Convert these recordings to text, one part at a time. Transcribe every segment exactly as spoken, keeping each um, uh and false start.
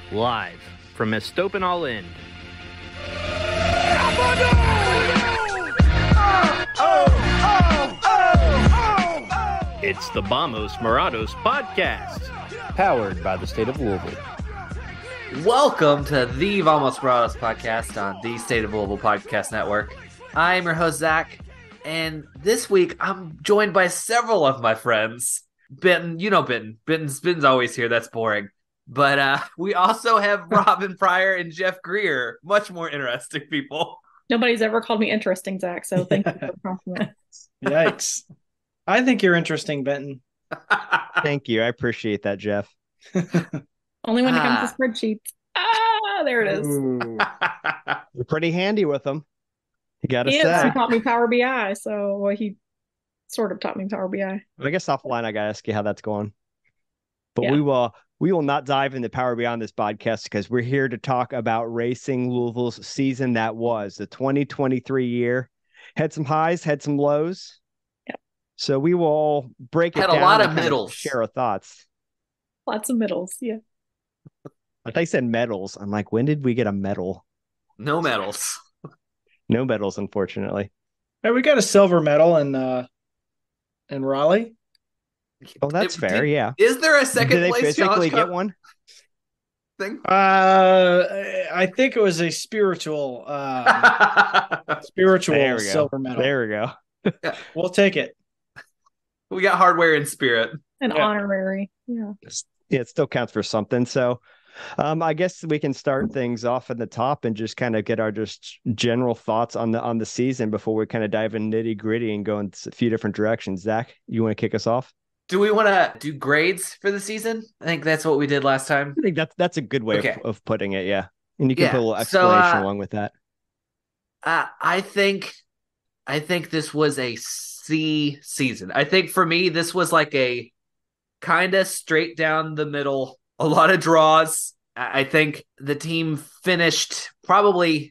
live from Estopanol End. It's the Vamos Morados podcast, powered by the state of Louisville. Welcome to the Vamos Morados podcast on the State of Louisville Podcast Network. I'm your host, Zach, and this week I'm joined by several of my friends. Benton, you know Benton. Benton's, Benton's always here. That's boring. But uh, we also have Robin Pryor and Jeff Greer, much more interesting people. Nobody's ever called me interesting, Zach, so thank you for the compliment. Yikes. I think you're interesting, Benton. Thank you. I appreciate that, Jeff. Only when it Ah. comes to spreadsheets. Ah, there it is. Ooh. You're pretty handy with them. You got to He, is. say. He taught me Power B I, so well, he sort of taught me Power B I. I guess offline, I got to ask you how that's going. But Yeah. we will we will not dive into Power Beyond this podcast because we're here to talk about Racing Louisville's season that was the twenty twenty-three year. Had some highs, had some lows. Yep. So we will all break it Had a down lot and of kind middles. share our thoughts. Lots of middles, yeah. I thought you said medals. I'm like, when did we get a medal? No medals. No medals, unfortunately. Hey, we got a silver medal in uh in Raleigh. Oh, that's It- fair. did- yeah. Is there a second Did they place physically challenge get cup one? thing? Uh I think it was a spiritual uh spiritual There we go. silver medal. There we go. We'll take it. We got hardware in spirit. An Yeah. honorary, yeah. Yeah, it still counts for something. So um, I guess we can start things off at the top and just kind of get our just general thoughts on the on the season before we kind of dive in nitty gritty and go in a few different directions. Zach, you want to kick us off? Do we want to do grades for the season? I think that's what we did last time. I think that's that's a good way Okay. of, of putting it. Yeah, and you can Yeah, put a little so, explanation uh, along with that. Uh, I think, I think this was a C season. I think for me, this was like a kind of straight down the middle, a lot of draws. I I think the team finished probably,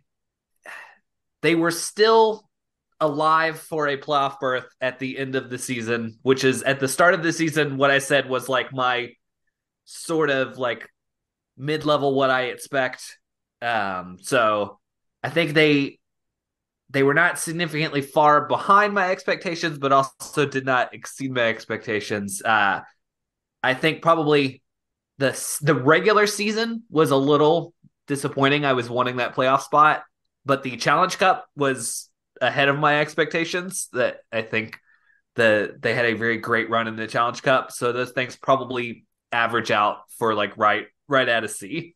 they were still alive for a playoff berth at the end of the season, which is at the start of the season, what I said was like my sort of like mid-level what I expect. Um, so I think they they were not significantly far behind my expectations, but also did not exceed my expectations. Uh, I think probably the the regular season was a little disappointing. I was wanting that playoff spot, but the Challenge Cup was ahead of my expectations. That I think the they had a very great run in the Challenge Cup, so those things probably average out for like right right at a C.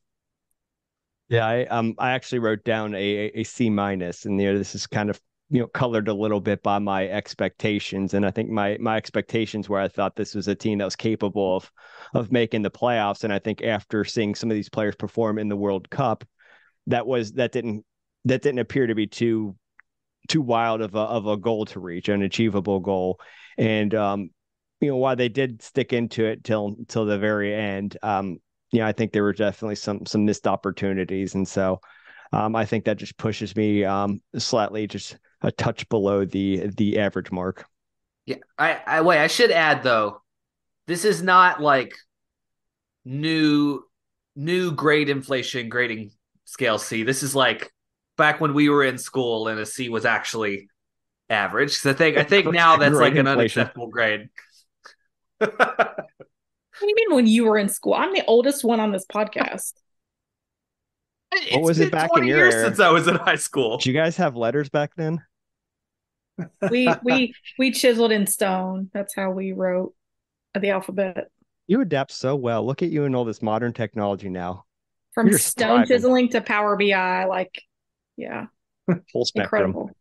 Yeah, I um I actually wrote down a a C minus, and you know this is kind of you know colored a little bit by my expectations, and I think my my expectations were I thought this was a team that was capable of of making the playoffs, and I think after seeing some of these players perform in the World Cup, that was that didn't that didn't appear to be too too wild of a of a goal to reach, an achievable goal, and um you know while they did stick into it till till the very end, um. Yeah, I think there were definitely some some missed opportunities, and so um, I think that just pushes me um, slightly just a touch below the the average mark. Yeah, I, I wait. I should add though, this is not like new new grade inflation grading scale C. This is like back when we were in school and a C was actually average. So I think I think now that's Grade like an inflation. unacceptable grade. What do you mean when you were in school? I'm the oldest one on this podcast. It's was it been back in twenty your years era? since I was in high school. Did you guys have letters back then? We we we chiseled in stone. That's how we wrote the alphabet. You adapt so well. Look at you and all this modern technology now. From You're stone thriving. chiseling to Power B I, like, yeah, Full spectrum. incredible.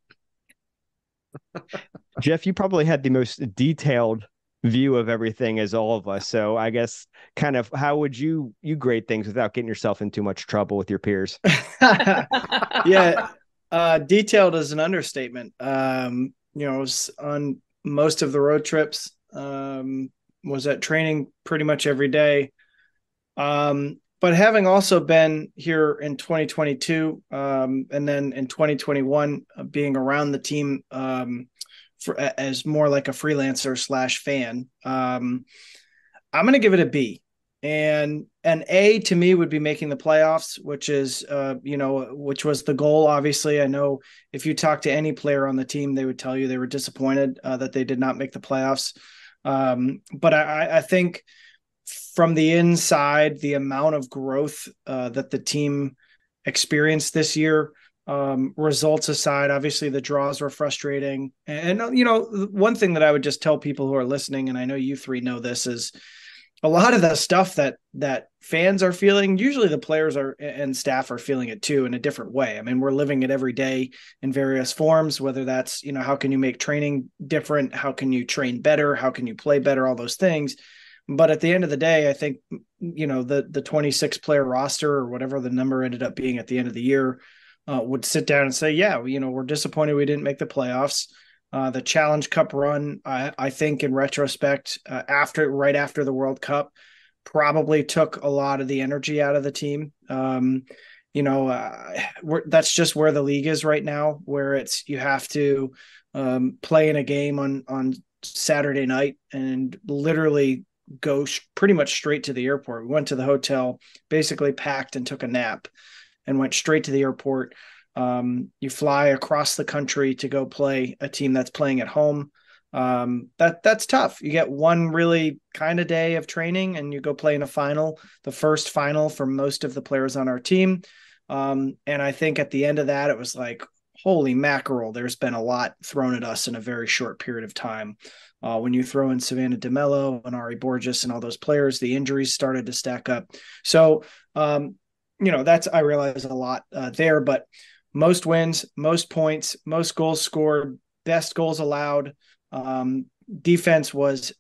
Jeff, you probably had the most detailed view of everything as all of us. So I guess kind of how would you you grade things without getting yourself in too much trouble with your peers? Yeah. Uh detailed is an understatement. Um, you know, I was on most of the road trips, um, was at training pretty much every day. Um, but having also been here in twenty twenty-two, um, and then in twenty twenty-one, uh, being around the team, um, for as more like a freelancer slash fan, um, I'm going to give it a B. And an A to me would be making the playoffs, which is, uh, you know, which was the goal. Obviously, I know if you talk to any player on the team, they would tell you they were disappointed uh, that they did not make the playoffs. Um, but I, I think from the inside, the amount of growth uh, that the team experienced this year, um, results aside, obviously the draws were frustrating. And, and, you know, one thing that I would just tell people who are listening, and I know you three know this, is a lot of the stuff that that fans are feeling, usually the players are and staff are feeling it too in a different way. I mean, we're living it every day in various forms, whether that's, you know, how can you make training different? How can you train better? How can you play better? All those things. But at the end of the day, I think, you know, the the twenty-six player roster or whatever the number ended up being at the end of the year uh, would sit down and say, yeah, you know, we're disappointed we didn't make the playoffs. Uh, the Challenge Cup run, I, I think in retrospect, uh, after right after the World Cup, probably took a lot of the energy out of the team. Um, you know, uh, that's just where the league is right now, where it's you have to um, play in a game on on Saturday night and literally go sh- pretty much straight to the airport. We went to the hotel, basically packed and took a nap, and went straight to the airport. Um, you fly across the country to go play a team that's playing at home. Um, that that's tough. You get one really kind of day of training and you go play in a final, the first final for most of the players on our team. Um, and I think at the end of that, it was like, holy mackerel, there's been a lot thrown at us in a very short period of time. Uh, when you throw in Savannah DeMello and Ari Borges and all those players, the injuries started to stack up. So, um, you know, that's, I realize a lot uh, there, but most wins, most points, most goals scored, best goals allowed. Um, defense was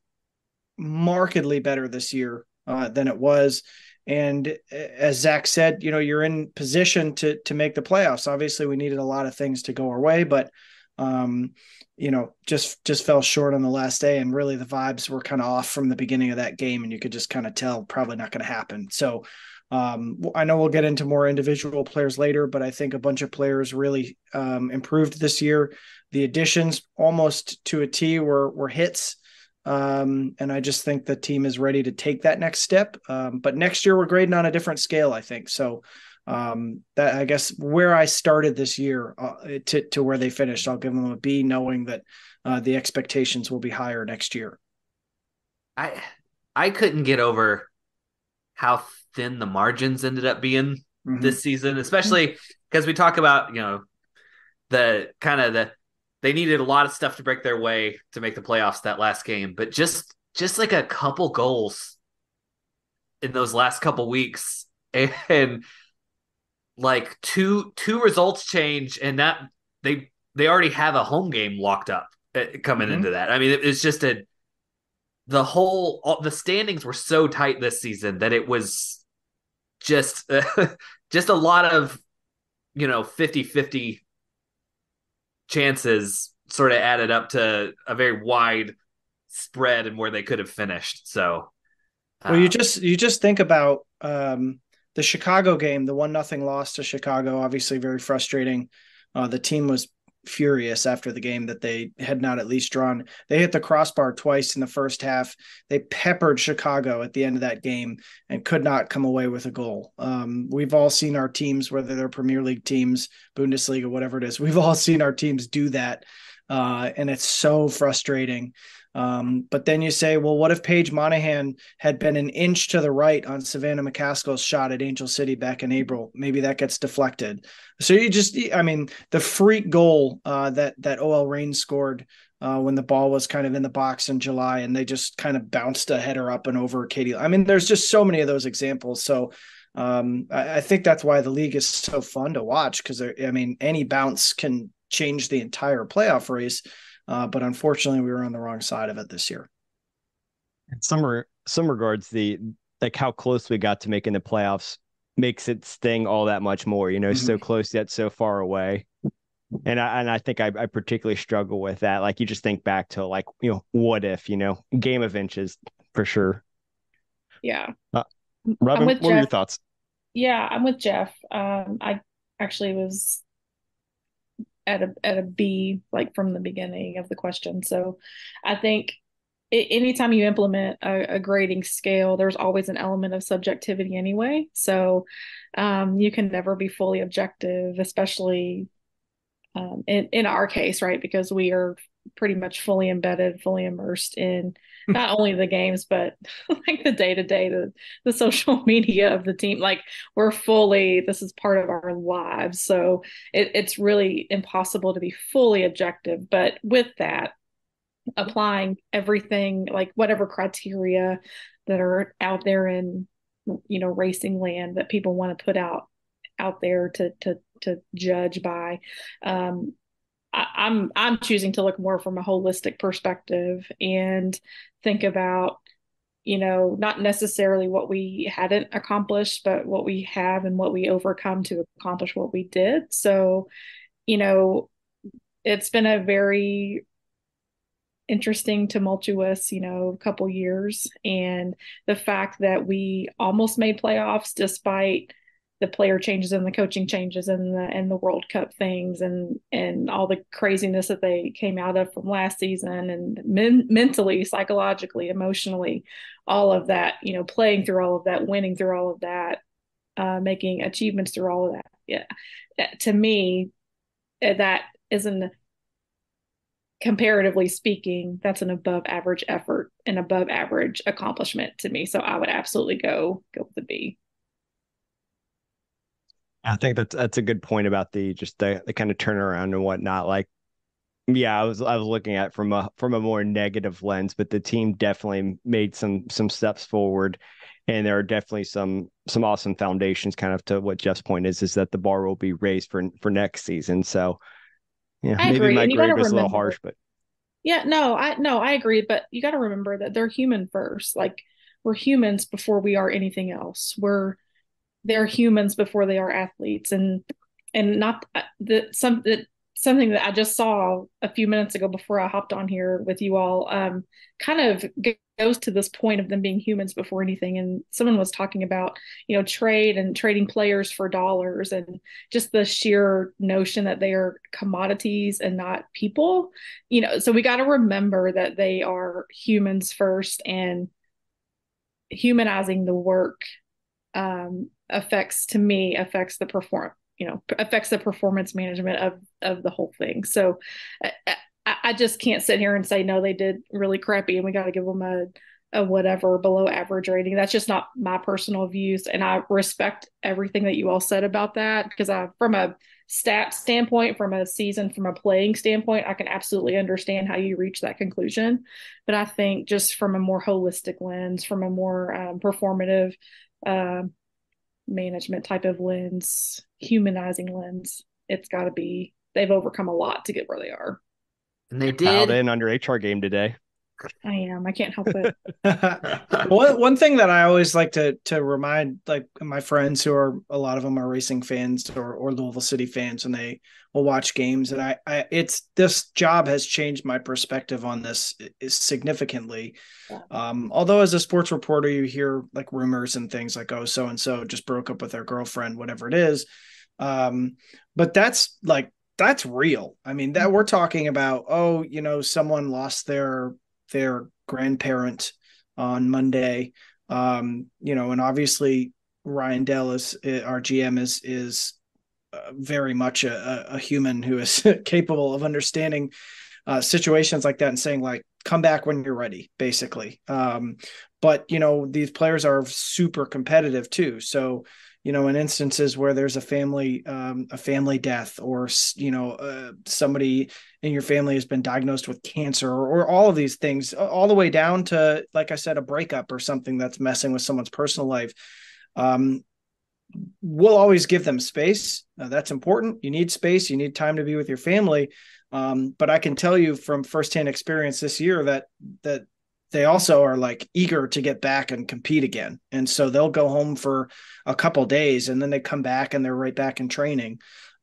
markedly better this year uh, than it was. And as Zach said, you know, you're in position to to make the playoffs. Obviously, we needed a lot of things to go our way, but um, you know, just just fell short on the last day. And really, the vibes were kind of off from the beginning of that game, and you could just kind of tell probably not going to happen. So um, I know we'll get into more individual players later, but I think a bunch of players really um, improved this year. The additions almost to a T were were hits. Um, and I just think the team is ready to take that next step. Um, but next year we're grading on a different scale, I think. So um, that I guess where I started this year uh, to, to where they finished, I'll give them a B, knowing that uh, the expectations will be higher next year. I I couldn't get over how thin the margins ended up being mm-hmm. this season, especially because we talk about, you know, the kind of the they needed a lot of stuff to break their way to make the playoffs that last game, but just just like a couple goals in those last couple weeks, and, and like two two results change, and that they they already have a home game locked up coming mm-hmm. into that. I mean, it, it's just a the whole all, the standings were so tight this season that it was just uh, just a lot of, you know, fifty-fifty chances sort of added up to a very wide spread and where they could have finished. So, uh, well, you just you just think about um, the Chicago game, the one nothing loss to Chicago. Obviously, very frustrating. Uh, the team was furious after the game that they had not at least drawn. They hit the crossbar twice in the first half. They peppered Chicago at the end of that game and could not come away with a goal. Um, we've all seen our teams, whether they're Premier League teams, Bundesliga, whatever it is, we've all seen our teams do that. Uh, and it's so frustrating. Um, but then you say, well, what if Paige Monahan had been an inch to the right on Savannah McCaskill's shot at Angel City back in April? Maybe that gets deflected. So you just, I mean, the freak goal uh, that that O L Reign scored uh, when the ball was kind of in the box in July, and they just kind of bounced a header up and over Katie. I mean, there's just so many of those examples. So um, I, I think that's why the league is so fun to watch, because I mean, any bounce can change the entire playoff race. Uh, but unfortunately, we were on the wrong side of it this year. In some re- some regards, the like how close we got to making the playoffs makes it sting all that much more. You know, mm-hmm. so close yet so far away. And I and I think I, I particularly struggle with that. Like, you just think back to, like, you know, what if, you know, game of inches for sure. Yeah. Uh, Robin, what Jeff. were your thoughts? Yeah, I'm with Jeff. Um, I actually was at a at a B, like, from the beginning of the question. So I think anytime you implement a, a grading scale, there's always an element of subjectivity anyway. So um, you can never be fully objective, especially um, in, in our case, right? Because we are pretty much fully embedded, fully immersed in not only the games, but like the day to day, the the social media of the team. Like we're fully, this is part of our lives. So it, it's really impossible to be fully objective. But with that, applying everything, like whatever criteria that are out there in, you know, racing land that people want to put out out there to to to judge by. Um, I, I'm I'm choosing to look more from a holistic perspective and think about, you know, not necessarily what we hadn't accomplished, but what we have and what we overcome to accomplish what we did. So, you know, it's been a very interesting, tumultuous, you know, couple years. And the fact that we almost made playoffs despite the player changes and the coaching changes and the and the World Cup things and and all the craziness that they came out of from last season and men, mentally, psychologically, emotionally, all of that, you know, playing through all of that, winning through all of that, uh, making achievements through all of that. Yeah, to me, that isn't, comparatively speaking, that's an above average effort, an above average accomplishment to me. So I would absolutely go go with the B. I think that's that's a good point about the just the, the kind of turnaround and whatnot. Like, yeah, I was I was looking at it from a from a more negative lens, but the team definitely made some some steps forward, and there are definitely some some awesome foundations. Kind of to what Jeff's point is, is that the bar will be raised for for next season. So, yeah, I maybe agree. my And you grade gotta was a little remember, harsh, but yeah, no, I no, I agree. But you got to remember that they're human first. Like we're humans before we are anything else. We're they're humans before they are athletes, and and not the some that something that I just saw a few minutes ago before I hopped on here with you all. Um, kind of goes to this point of them being humans before anything. And someone was talking about, you know, trade and trading players for dollars and just the sheer notion that they are commodities and not people. You know, so we got to remember that they are humans first, and humanizing the work um, affects, to me, affects the perform, you know, affects the performance management of of the whole thing. So I, I just can't sit here and say no, they did really crappy, and we got to give them a a whatever below average rating. That's just not my personal views, and I respect everything that you all said about that, because I, from a stat standpoint, from a season, from a playing standpoint, I can absolutely understand how you reach that conclusion. But I think just from a more holistic lens, from a more um, performative uh, management type of lens, humanizing lens, it's got to be, they've overcome a lot to get where they are. And they dialed did. in under H R game today. I am. I can't help it. one one thing that I always like to to remind, like, my friends who are, a lot of them are racing fans or or Louisville City fans, and they will watch games, and I, I it's this job has changed my perspective on this significantly. Yeah. Um, although as a sports reporter, you hear like rumors and things like, oh, so and so just broke up with their girlfriend, whatever it is. Um, but that's like that's real. I mean, that we're talking about, oh, you know, someone lost their their grandparent on Monday. Um, you know, and obviously Ryan Dell is, our G M, is, is uh, very much a, a human who is capable of understanding uh, situations like that and saying, like, come back when you're ready, basically. Um, but, you know, these players are super competitive too. So, you know, in instances where there's a family, um, a family death, or, you know, uh, somebody in your family has been diagnosed with cancer, or, or all of these things, all the way down to, like I said, a breakup or something that's messing with someone's personal life. Um, we'll always give them space. Uh, that's important. You need space. You need time to be with your family. Um, but I can tell you from firsthand experience this year that, that, they also are like eager to get back and compete again. And so they'll go home for a couple days and then they come back and they're right back in training.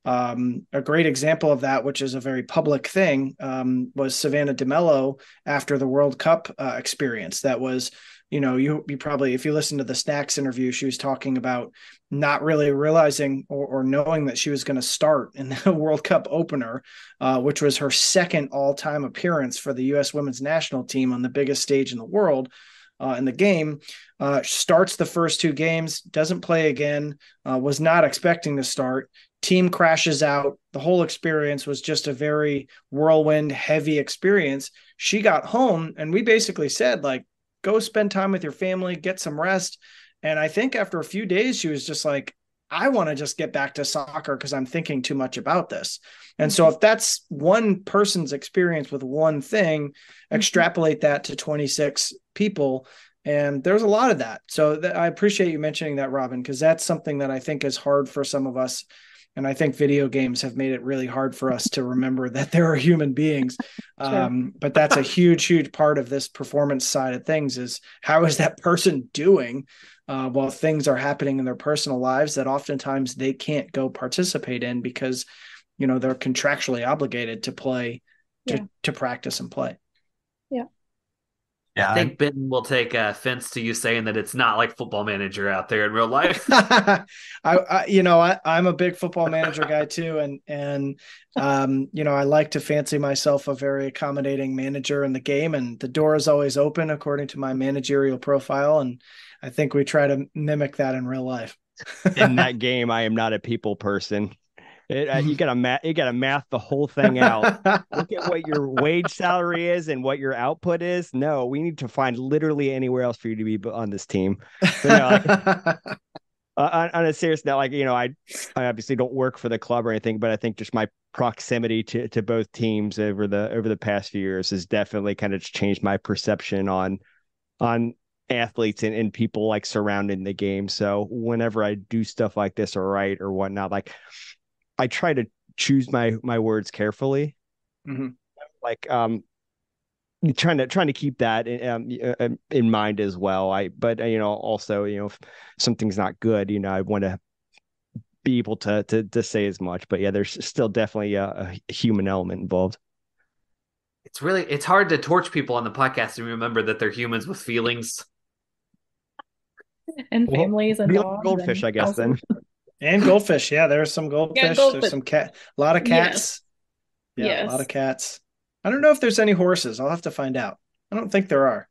Um, a great example of that, which is a very public thing, um, was Savannah DeMello after the World Cup uh, experience. That was, you know, you you probably, if you listen to the Snacks interview, she was talking about not really realizing or, or knowing that she was going to start in the World Cup opener, uh, which was her second all-time appearance for the U S women's national team on the biggest stage in the world. Uh, in the game, uh, starts the first two games, doesn't play again, uh, was not expecting to start. Team crashes out. The whole experience was just a very whirlwind, heavy experience. She got home and we basically said, like, go spend time with your family, get some rest. And I think after a few days, she was just like, I want to just get back to soccer because I'm thinking too much about this. And so if that's one person's experience with one thing, extrapolate that to twenty-six people. And there's a lot of that. So th- I appreciate you mentioning that, Robin, because that's something that I think is hard for some of us. And I think video games have made it really hard for us to remember that there are human beings. Sure. Um, but that's a huge, huge part of this performance side of things is how is that person doing uh, while things are happening in their personal lives that oftentimes they can't go participate in because, you know, they're contractually obligated to play, to, Yeah. to practice and play. Yeah. Yeah, I think Benton will take offense to you saying that it's not like Football Manager out there in real life. I, I, you know, I, I'm a big Football Manager guy too, and and um, you know, I like to fancy myself a very accommodating manager in the game, and the door is always open according to my managerial profile, and I think we try to mimic that in real life. In that game, I am not a people person. It, uh, you gotta math. You gotta math the whole thing out. Look at what your wage salary is and what your output is. No, we need to find literally anywhere else for you to be on this team. But, you know, like, uh, on, on a serious note, like you know, I I obviously don't work for the club or anything, but I think just my proximity to to both teams over the over the past few years has definitely kind of changed my perception on on athletes and, and people like surrounding the game. So whenever I do stuff like this or write or whatnot, like. I try to choose my my words carefully, mm-hmm. like um, trying to trying to keep that in, um, in mind as well. I but you know also you know if something's not good, you know I want to be able to to to say as much. But yeah, there's still definitely a, a human element involved. It's really it's hard to torch people on the podcast and remember that they're humans with feelings and families well, and like dogs goldfish, and I guess houses. then. And goldfish. Yeah, there's some goldfish. Yeah, goldfish. There's some cat, a lot of cats. Yes. Yeah, Yes. a lot of cats. I don't know if there's any horses. I'll have to find out. I don't think there are.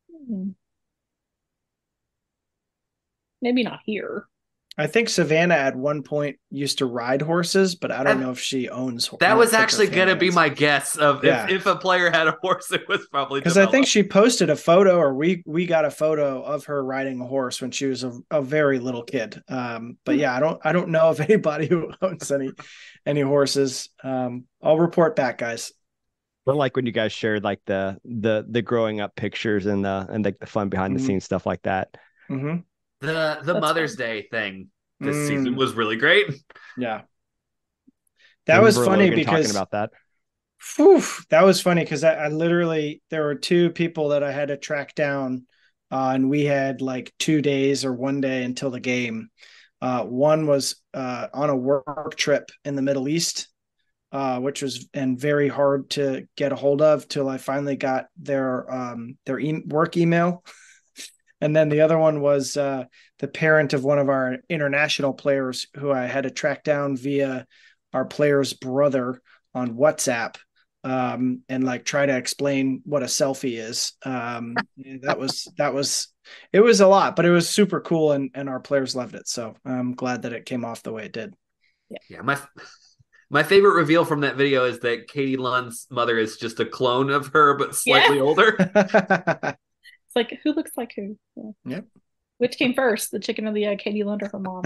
Maybe not here. I think Savannah at one point used to ride horses, but I don't And know if she owns horses. that was actually going to be my guess of Yeah. if, if a player had a horse, it was probably because I think she posted a photo, or we we got a photo of her riding a horse when she was a, a very little kid. Um, but yeah, I don't I don't know of anybody who owns any any horses. Um, I'll report back, guys. But like when you guys shared like the the the growing up pictures and the and like the fun behind Mm-hmm. the scenes stuff like that. Mm-hmm. The the That's Mother's fun. Day thing this Mm. season was really great. Yeah, that was Remember funny Logan because talking about that. Whew, that was funny because I, I literally there were two people that I had to track down, uh, and we had like two days or one day until the game. Uh, one was uh, on a work trip in the Middle East, uh, which was and very hard to get a hold of till I finally got their um, their e- work email. And then the other one was uh, the parent of one of our international players who I had to track down via our player's brother on WhatsApp, um, and like try to explain what a selfie is. Um, that was, that was, it was a lot, but it was super cool. And, and our players loved it. So I'm glad that it came off the way it did. Yeah. yeah my my favorite reveal from that video is that Katie Lund's mother is just a clone of her, but slightly Yeah. older. It's like, who looks like who? Yeah. Yep. Which came first, the chicken or the egg, Katie Lund or her mom?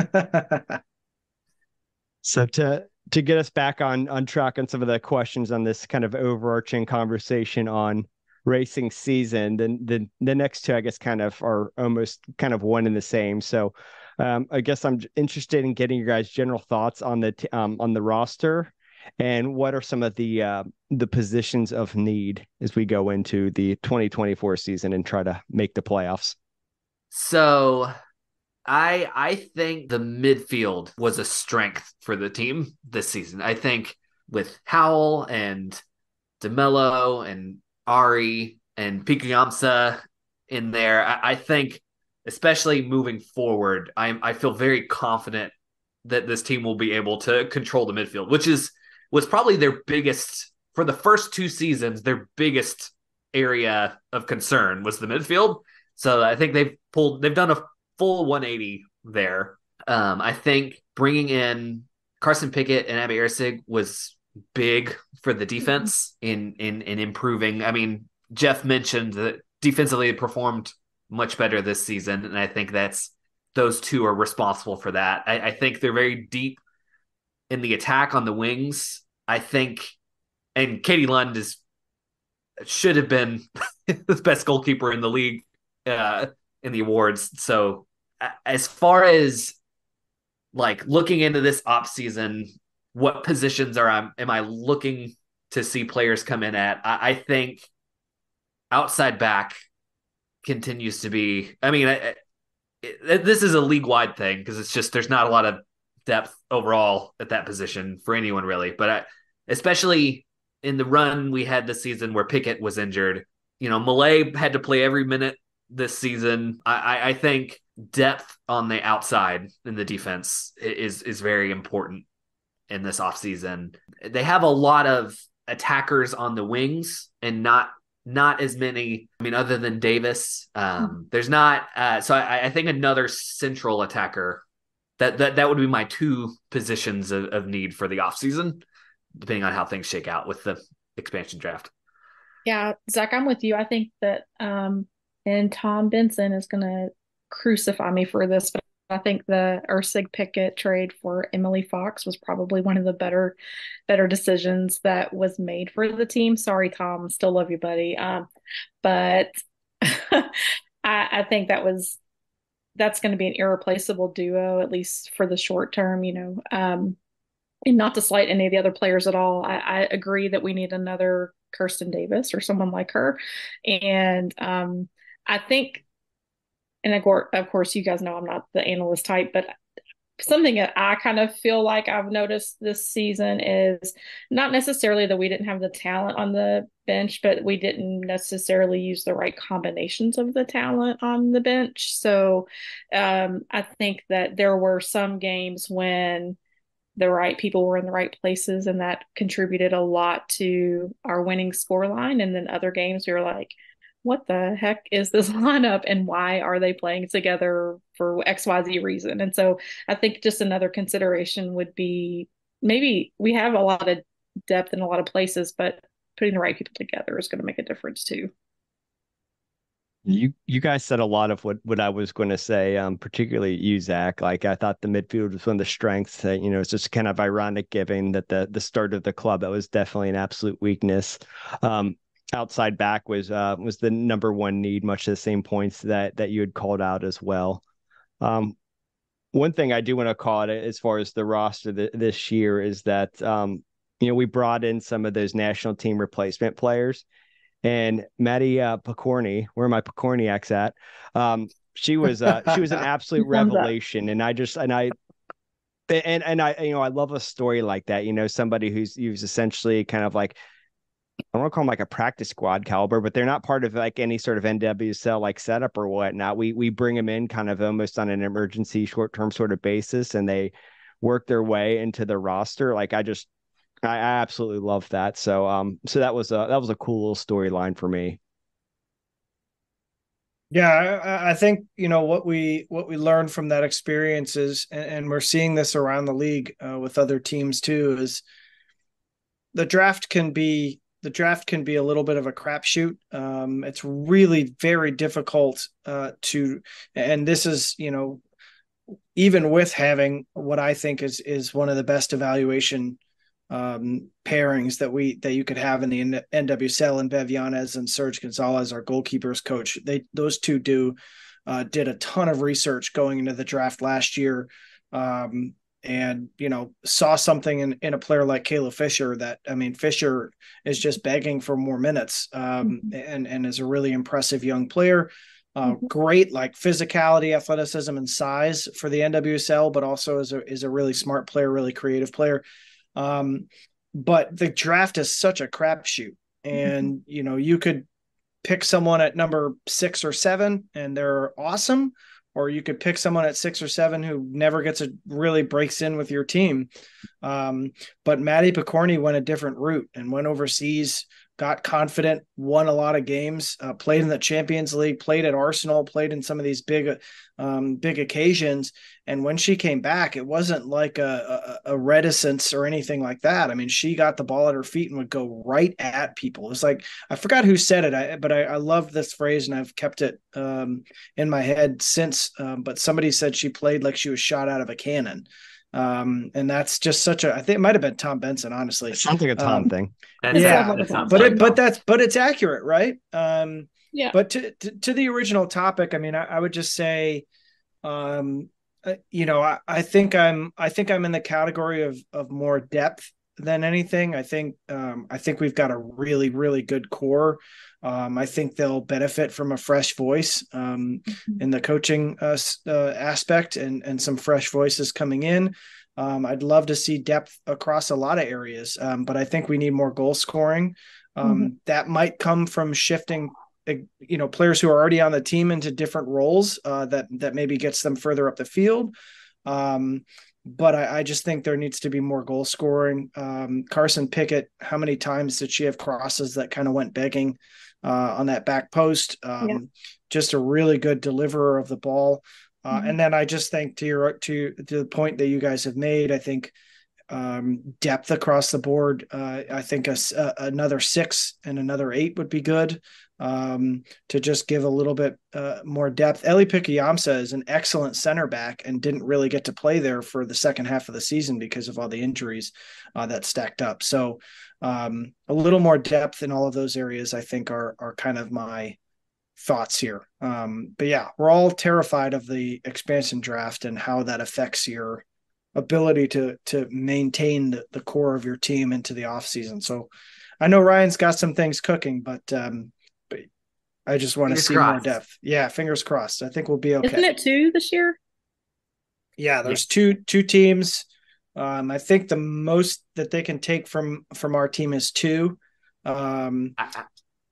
So to to get us back on on track on some of the questions on this kind of overarching conversation on racing season, then the the next two I guess kind of are almost kind of one and the same. So um, I guess I'm interested in getting your guys' general thoughts on the t- um, on the roster and what are some of the uh, the positions of need as we go into the twenty twenty-four season and try to make the playoffs. So I I think the midfield was a strength for the team this season. I think with Howell and DeMello and Ari and Pikuyamsa in there, I, I think especially moving forward, I I feel very confident that this team will be able to control the midfield, which is was probably their biggest for the first two seasons, their biggest area of concern was the midfield. So I think they've pulled they've done a full one eighty there. Um, I think bringing in Carson Pickett and Abby Ersig was big for the defense in in in improving. I mean, Jeff mentioned that defensively they performed much better this season, and I think that's those two are responsible for that. I, I think they're very deep in the attack on the wings. I think, and Katie Lund is should have been the best goalkeeper in the league uh, in the awards. So as far as like looking into this off season, what positions are I am I looking to see players come in at? I, I think outside back continues to be. I mean, it, it, this is a league wide thing because it's just there's not a lot of depth overall at that position for anyone really, but I, especially in the run we had this season where Pickett was injured. You know, Malay had to play every minute this season. I, I, I think depth on the outside in the defense is is very important in this offseason. They have a lot of attackers on the wings and not not as many. I mean, other than Davis, um, there's not. Uh, so I, I think another central attacker. That that that would be my two positions of, of need for the offseason, depending on how things shake out with the expansion draft. Yeah, Zach, I'm with you. I think that um, and Tom Benson is going to crucify me for this, but I think the Ersig Pickett trade for Emily Fox was probably one of the better better decisions that was made for the team. Sorry, Tom, still love you, buddy. Um, but I, I think that was that's going to be an irreplaceable duo, at least for the short term, you know. Um, and not to slight any of the other players at all. I, I agree that we need another Kirsten Davis or someone like her. And um, I think, and of course, of course, you guys know I'm not the analyst type, but something that I kind of feel like I've noticed this season is not necessarily that we didn't have the talent on the bench, but we didn't necessarily use the right combinations of the talent on the bench. So um, I think that there were some games when the right people were in the right places, and that contributed a lot to our winning score line. And then other games we were like, what the heck is this lineup and why are they playing together for X Y Z reason? And so I think just another consideration would be maybe we have a lot of depth in a lot of places, but putting the right people together is going to make a difference too. You you guys said a lot of what, what I was going to say, um, particularly you, Zach. Like I thought the midfield was one of the strengths. That, you know, it's just kind of ironic given that the the start of the club, that was definitely an absolute weakness. Um, outside back was uh, was the number one need, much the same points that that you had called out as well. Um, one thing I do want to call it as far as the roster th- this year is that um, you know, we brought in some of those national team replacement players. And Maddie uh, Picorni, where are my Picorniacs at? Um, she was uh, she was an absolute revelation, and I just and I and and I you know I love a story like that. You know, somebody who's who's essentially kind of like, I don't want to call them like a practice squad caliber, but they're not part of like any sort of N W S L like setup or whatnot. We we bring them in kind of almost on an emergency short term sort of basis, and they work their way into the roster. Like I just. I absolutely love that. So, um, so that was a that was a cool little storyline for me. Yeah, I, I think you know what we what we learned from that experience is, and, and we're seeing this around the league uh, with other teams too, is the draft can be the draft can be a little bit of a crapshoot. Um, it's really very difficult uh, to, and this is you know, even with having what I think is is one of the best evaluation um pairings that we that you could have in the N W S L, and Bev Yanez and Serge Gonzalez, our goalkeepers coach. They those two do uh did a ton of research going into the draft last year, um and you know saw something in, in a player like Kayla Fisher that I mean Fisher is just begging for more minutes, um and and is a really impressive young player. Uh, Mhm. Great, like physicality, athleticism, and size for the N W S L, but also is a is a really smart player, really creative player. Um, but the draft is such a crapshoot, and you know you could pick someone at number six or seven, and they're awesome, or you could pick someone at six or seven who never gets a really breaks in with your team. Um, but Maddie Picorni went a different route and went overseas, got confident, won a lot of games, uh, played in the Champions League, played at Arsenal, played in some of these big, um, big occasions. And when she came back, it wasn't like a, a, a reticence or anything like that. I mean, she got the ball at her feet and would go right at people. It was like, I forgot who said it, I, but I, I love this phrase and I've kept it um, in my head since. Um, but somebody said she played like she was shot out of a cannon. Um, and that's just such a, I think it might've been Tom Benson, honestly. It sounds like a Tom um, thing. That's yeah, that sounds but like it, but Tom. that's, but it's accurate, right? Um, Yeah. but to, to, to the original topic, I mean, I, I would just say, um, uh, you know, I, I think I'm, I think I'm in the category of, of more depth than anything. I think, um, I think we've got a really, really good core. Um, I think they'll benefit from a fresh voice um, Mhm. in the coaching uh, uh, aspect and, and some fresh voices coming in. Um, I'd love to see depth across a lot of areas, um, but I think we need more goal scoring. Um, Mhm. That might come from shifting, you know, players who are already on the team into different roles uh, that that maybe gets them further up the field. Um, but I, I just think there needs to be more goal scoring. Um, Carson Pickett, how many times did she have crosses that kind of went begging uh, on that back post? Um, Yeah. Just a really good deliverer of the ball. Uh, Mhm. And then I just think to your to to the point that you guys have made, I think um, depth across the board. Uh, I think a, a, another six and another eight would be good um, to just give a little bit uh, more depth. Ellie Pikiyamsa is an excellent center back and didn't really get to play there for the second half of the season because of all the injuries uh, that stacked up. So um, a little more depth in all of those areas, I think, are are kind of my thoughts here. Um, but yeah, we're all terrified of the expansion draft and how that affects your ability to to maintain the, the core of your team into the off season. So I know Ryan's got some things cooking, but um, but I just want to Fingers see more crossed. depth. Yeah, fingers crossed. I think we'll be okay. Isn't it two this year? Yeah, there's two two teams. Um, I think the most that they can take from from our team is two. Um, I, I,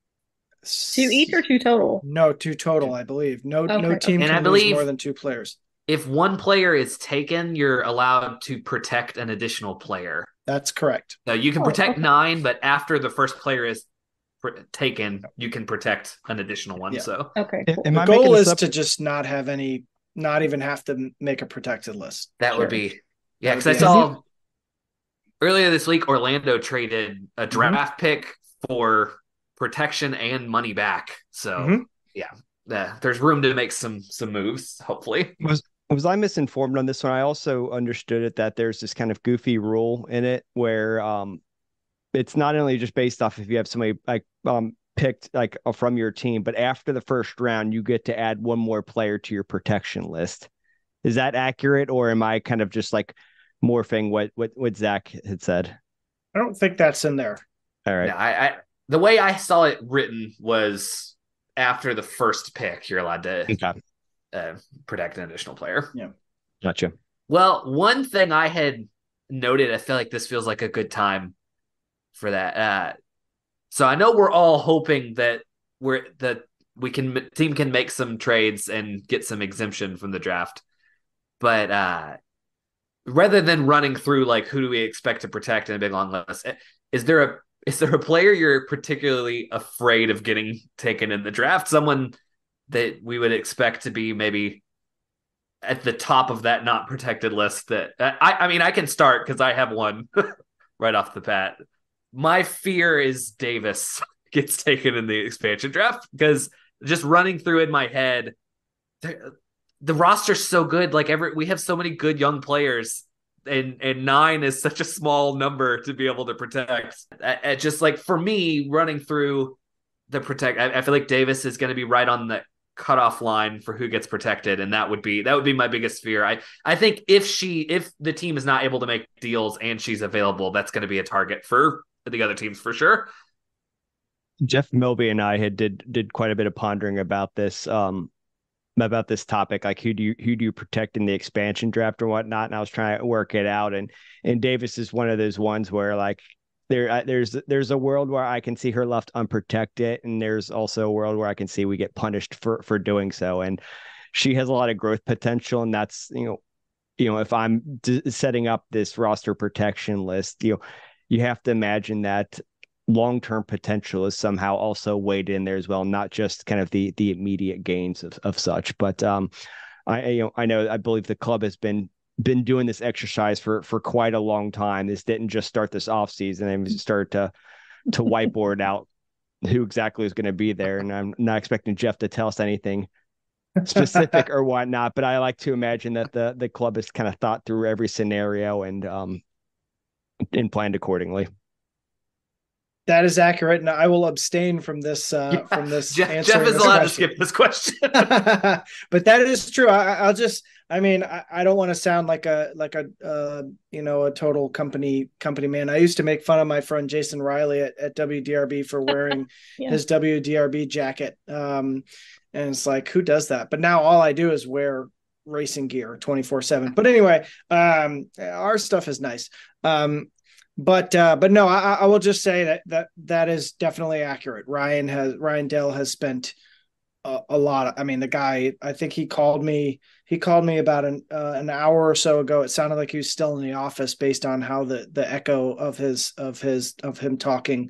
Two each or two total? No, two total, I believe. No, Okay, no team And I can lose believe- more than two players. if one player is taken, you're allowed to protect an additional player. That's correct. So you can Oh, protect okay. nine, but after the first player is pr- taken, you can protect an additional one. Yeah. So Okay, Am- cool. am The I making goal this is up? to just not have any, not even have to make a protected list. that Sure. would be, yeah, That because would I be saw earlier this week, Orlando traded a Mm-hmm. draft pick for protection and money back. So Mhm. yeah, yeah, there's room to make some some moves, hopefully. Was was I misinformed on this one? I also understood it that there's this kind of goofy rule in it where um it's not only just based off if you have somebody like um picked like uh, from your team, but after the first round you get to add one more player to your protection list. Is that accurate, or am I kind of just like morphing what what what Zach had said? I don't think that's in there. All right. No, I, I the way I saw it written was after the first pick, you're allowed to Okay. uh, protect an additional player. Yeah. Gotcha. Well, one thing I had noted, I feel like this feels like a good time for that. Uh, so I know we're all hoping that we're that we can team can make some trades and get some exemption from the draft, but uh, rather than running through like who do we expect to protect in a big long list, is there a is there a player you're particularly afraid of getting taken in the draft? Someone that we would expect to be maybe at the top of that not protected list that I, I mean, I can start because I have one right off the bat. My fear is Davis gets taken in the expansion draft because just running through in my head, the roster's so good. Like every, we have so many good young players and, and nine is such a small number to be able to protect. I, I just like for me running through the protect, I, I feel like Davis is going to be right on the cutoff line for who gets protected, and that would be that would be my biggest fear. I I think if she if the team is not able to make deals and she's available, that's going to be a target for the other teams for sure. Jeff Milby and I had did did quite a bit of pondering about this. Um, about this topic, like who do you who do you protect in the expansion draft or whatnot, and I was trying to work it out, and and Davis is one of those ones where like there there's there's a world where I can see her left unprotected, and there's also a world where I can see we get punished for for doing so, and she has a lot of growth potential, and that's you know you know if I'm d- setting up this roster protection list, you know you have to imagine that long-term potential is somehow also weighed in there as well, not just kind of the the immediate gains of, of such. But um, I you know I know I believe the club has been been doing this exercise for for quite a long time. This didn't just start this off season; they started to to whiteboard out who exactly is going to be there. And I'm not expecting Jeff to tell us anything specific or whatnot, but I like to imagine that the the club has kind of thought through every scenario and um and planned accordingly. That is accurate, and I will abstain from this. Uh, Yeah. From this, Jeff, Jeff is this allowed question. to skip this question. But that is true. I, I'll just. I mean, I, I don't want to sound like a like a uh, you know a total company company man. I used to make fun of my friend Jason Riley at, at W D R B for wearing Yeah. his W D R B jacket, um, and it's like, who does that? But now all I do is wear racing gear twenty-four seven. But anyway, um, our stuff is nice. Um, But uh, but no, I, I will just say that that that is definitely accurate. Ryan has Ryan Dell has spent a, a lot. Of, I mean, the guy. I think he called me. He called me about an uh, an hour or so ago. It sounded like he was still in the office based on how the the echo of his of his of him talking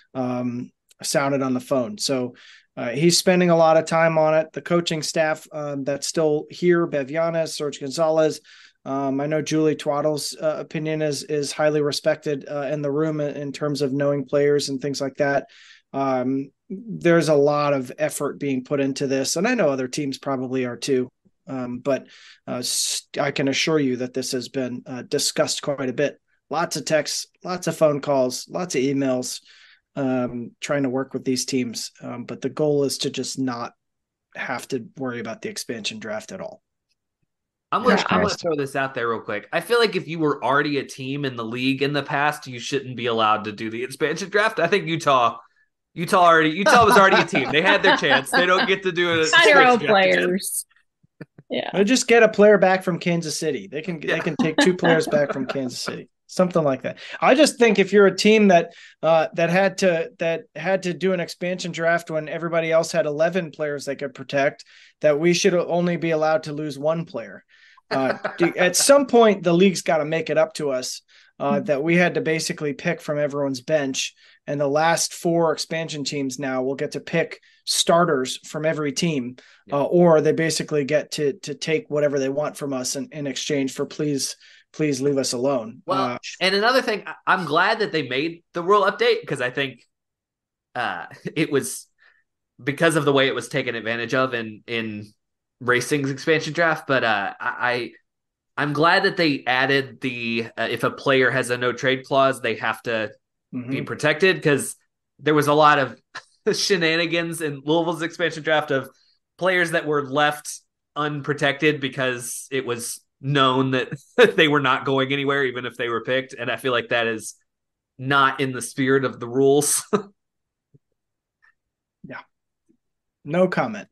um, sounded on the phone. So uh, he's spending a lot of time on it. The coaching staff um, that's still here: Bev Yanis, Serge Gonzalez. Um, I know Julie Twaddle's uh, opinion is is highly respected uh, in the room in, in terms of knowing players and things like that. Um, there's a lot of effort being put into this, and I know other teams probably are too. Um, but uh, I can assure you that this has been uh, discussed quite a bit. Lots of texts, lots of phone calls, lots of emails, um, trying to work with these teams. Um, but the goal is to just not have to worry about the expansion draft at all. I'm gonna, Yeah, I'm I- gonna throw this out there real quick. I feel like if you were already a team in the league in the past, you shouldn't be allowed to do the expansion draft. I think Utah, Utah already, Utah was already a team. They had their chance. They don't get to do it. Find your own players. Yeah. They just get a player back from Kansas City. They can Yeah. they can take two players back from Kansas City, something like that. I just think if you're a team that uh, that had to that had to do an expansion draft when everybody else had eleven players they could protect, that we should only be allowed to lose one player. Uh, at some point, the league's got to make it up to us uh, that we had to basically pick from everyone's bench, and the last four expansion teams now will get to pick starters from every team, uh, or they basically get to to take whatever they want from us in, in exchange for please please leave us alone. Well, uh, and another thing, I'm glad that they made the rule update because I think uh, it was because of the way it was taken advantage of in in Racing's expansion draft. But uh, I I'm glad that they added the uh, if a player has a no trade clause, they have to mm-hmm. be protected, because there was a lot of shenanigans in Louisville's expansion draft of players that were left unprotected because it was known that they were not going anywhere, even if they were picked. And I feel like that is not in the spirit of the rules. Yeah. No comment.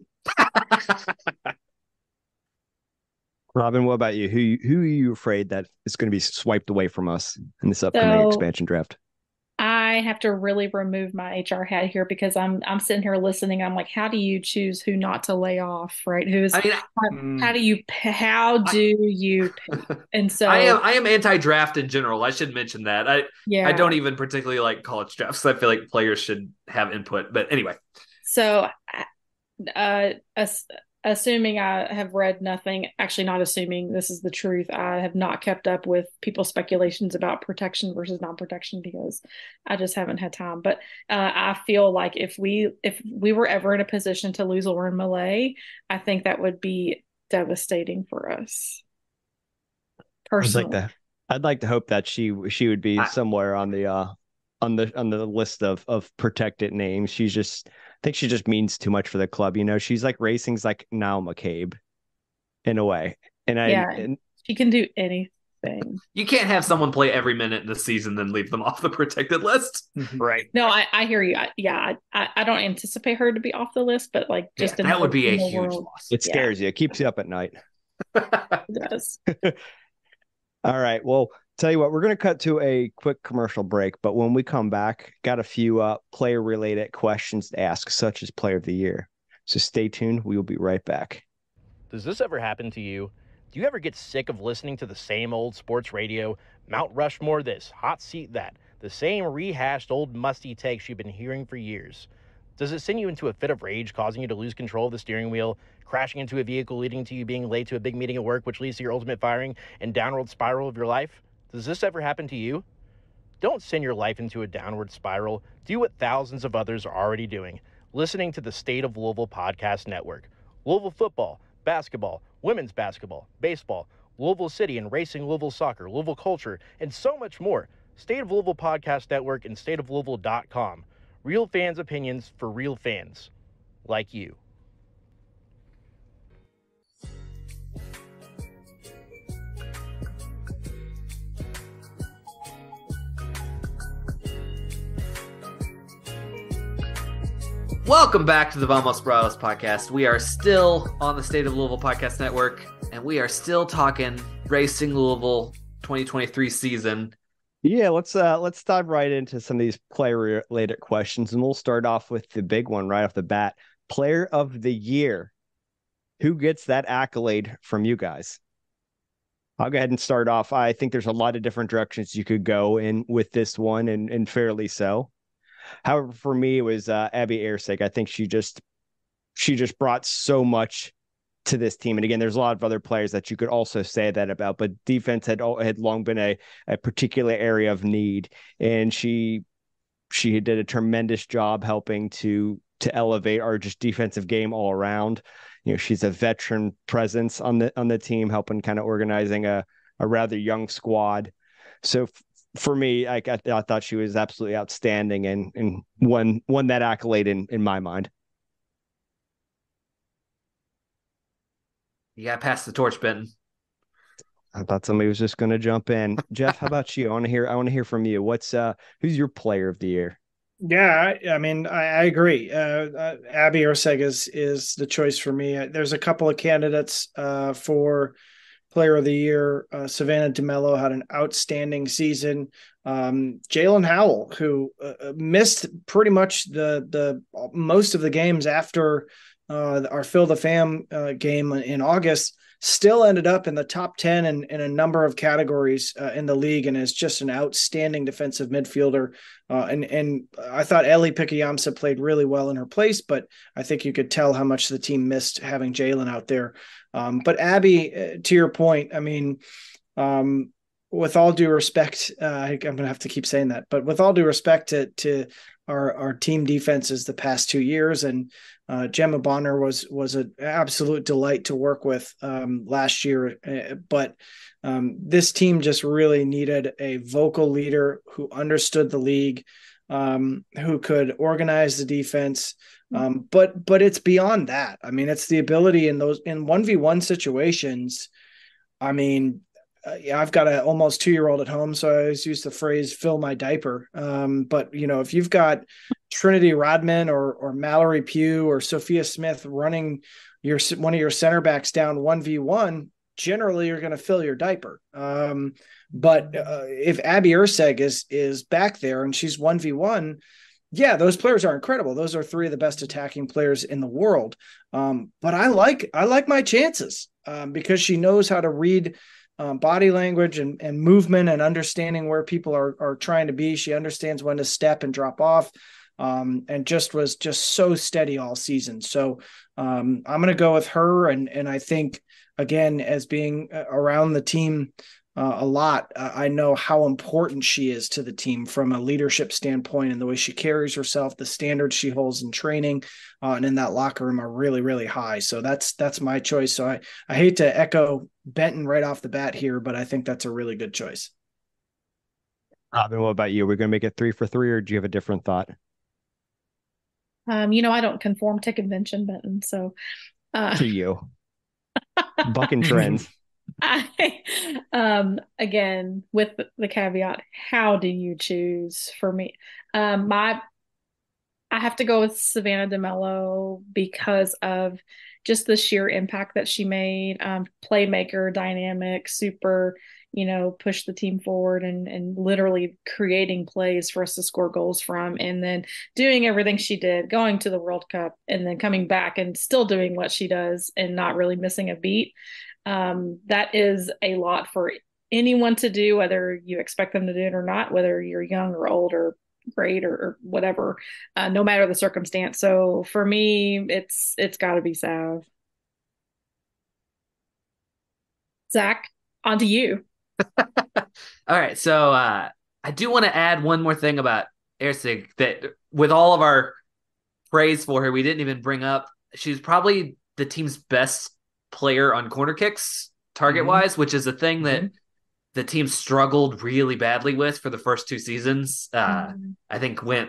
Robin, what about you? Who who are you afraid that is going to be swiped away from us in this upcoming So, expansion draft? I have to really remove my H R hat here because I'm I'm sitting here listening. I'm like, how do you choose who not to lay off, right? Who's I mean, how, mm. how do you how do you pick? And so I am I am anti-draft in general. I should mention that. I yeah. I don't even particularly like college drafts. I feel like players should have input. But anyway, So, uh, as, assuming I have read nothing, actually not assuming, this is the truth, I have not kept up with people's speculations about protection versus non-protection because I just haven't had time. But uh, I feel like if we if we were ever in a position to lose Lauren Millay, I think that would be devastating for us. Personally, I'd like to, I'd like to hope that she she would be I, somewhere on the uh on the on the list of of protected names. She's just I think she just means too much for the club. You know, she's like Racing's like now McCabe in a way. And I yeah, and, she can do anything. thing. You can't have someone play every minute in the season, then leave them off the protected list. Right. No, I, I hear you. I, yeah, I, I don't anticipate her to be off the list, but like just yeah, in that would be a the huge world, loss. It scares yeah. you. It keeps you up at night. It does. All right. Well, tell you what, we're going to cut to a quick commercial break, but when we come back, got a few uh, player-related questions to ask, such as Player of the Year. So stay tuned. We will be right back. Does this ever happen to you? Do you ever get sick of listening to the same old sports radio? Mount Rushmore this, hot seat that, the same rehashed old musty takes you've been hearing for years. Does it send you into a fit of rage, causing you to lose control of the steering wheel, crashing into a vehicle leading to you being late to a big meeting at work, which leads to your ultimate firing and downward spiral of your life? Does this ever happen to you? Don't send your life into a downward spiral. Do what thousands of others are already doing, listening to the State of Louisville Podcast Network. Louisville football, basketball, women's basketball, baseball, Louisville City and Racing Louisville soccer, Louisville culture, and so much more. State of Louisville Podcast Network and state of louisville dot com. Real fans' opinions for real fans like you. Welcome back to the Vamos Bravos podcast. We are still on the State of Louisville Podcast Network, and we are still talking Racing Louisville twenty twenty-three season. Yeah, let's uh let's dive right into some of these player-related questions, and we'll start off with the big one right off the bat. Player of the Year. Who gets that accolade from you guys? I'll go ahead and start off. I think there's a lot of different directions you could go in with this one, and, and fairly so. However, for me, it was uh, Abby Ersig. I think she just she just brought so much to this team. And again, there's a lot of other players that you could also say that about, but defense had had long been a, a particular area of need. And she she did a tremendous job helping to to elevate our just defensive game all around. You know, she's a veteran presence on the on the team, helping kind of organizing a, a rather young squad. So f- for me, I, I, I thought she was absolutely outstanding and, and won, won that accolade in, in my mind. You got to pass the torch, Benton. I thought somebody was just going to jump in. Jeff, how about you? I want to hear. I want to hear from you. What's uh, who's your player of the year? Yeah, I, I mean, I, I agree. Uh, uh, Abby Ersig is is the choice for me. There's a couple of candidates uh, for player of the year. Uh, Savannah DeMello had an outstanding season. Um, Jalen Howell, who uh, missed pretty much the the most of the games after uh, our Fill the Fam uh, game in August, still ended up in the top ten in, in a number of categories uh, in the league, and is just an outstanding defensive midfielder. Uh, and and I thought Ellie Pikayamsa played really well in her place, but I think you could tell how much the team missed having Jalen out there. Um, but Abby, to your point, I mean, um, with all due respect, uh, I, I'm going to have to keep saying that, but with all due respect to to our our team defenses the past two years, and uh, Gemma Bonner was was an absolute delight to work with um, last year. Uh, but um, this team just really needed a vocal leader who understood the league, um, who could organize the defense. Um, but but it's beyond that. I mean, it's the ability in those in one v one situations. I mean, uh, yeah, I've got an almost two year old at home, so I always use the phrase "fill my diaper." Um, but you know, if you've got Trinity Rodman or or Mallory Pugh or Sophia Smith running your one of your center backs down one v one, generally you're going to fill your diaper. Um, but uh, if Abby Ersig is is back there and she's one v one. Yeah, those players are incredible. Those are three of the best attacking players in the world. Um, but I like I like my chances um, because she knows how to read um, body language and, and movement and understanding where people are are trying to be. She understands when to step and drop off, um, and just was just so steady all season. So um, I'm going to go with her. And and I think again, as being around the team Uh, a lot. Uh, I know how important she is to the team from a leadership standpoint, and the way she carries herself, the standards she holds in training uh, and in that locker room are really, really high. So that's that's my choice. So I, I hate to echo Benton right off the bat here, but I think that's a really good choice. Robin, what about you? Are we going to make it three for three, or do you have a different thought? Um, you know, I don't conform to convention, Benton. So uh... to you, bucking trends. I, um, again, with the caveat, how do you choose for me? Um, my, I have to go with Savannah DeMello because of just the sheer impact that she made. Um, playmaker, dynamic, super, you know, push the team forward and and literally creating plays for us to score goals from, and then doing everything she did, going to the World Cup, and then coming back and still doing what she does and not really missing a beat. Um, that is a lot for anyone to do, whether you expect them to do it or not, whether you're young or old or great or, or whatever, uh, no matter the circumstance. So for me, it's it's got to be Sav. Zach, on to you. All right, so uh, I do want to add one more thing about Ersig that with all of our praise for her, we didn't even bring up. She's probably the team's best player on corner kicks, target wise, mm-hmm. which is a thing mm-hmm. that the team struggled really badly with for the first two seasons. Uh, mm-hmm. I think went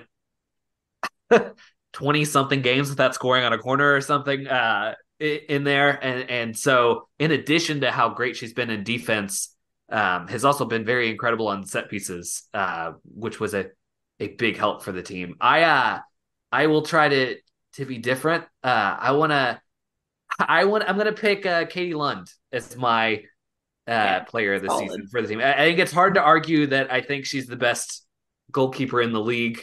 twenty something games without scoring on a corner or something uh, in there. And, and so in addition to how great she's been in defense, um, has also been very incredible on set pieces, uh, which was a, a big help for the team. I, uh, I will try to, to be different. Uh, I want to, I want, I'm going to pick uh, Katie Lund as my uh, yeah, player of the solid. season for the team. I, I think it's hard to argue that I think she's the best goalkeeper in the league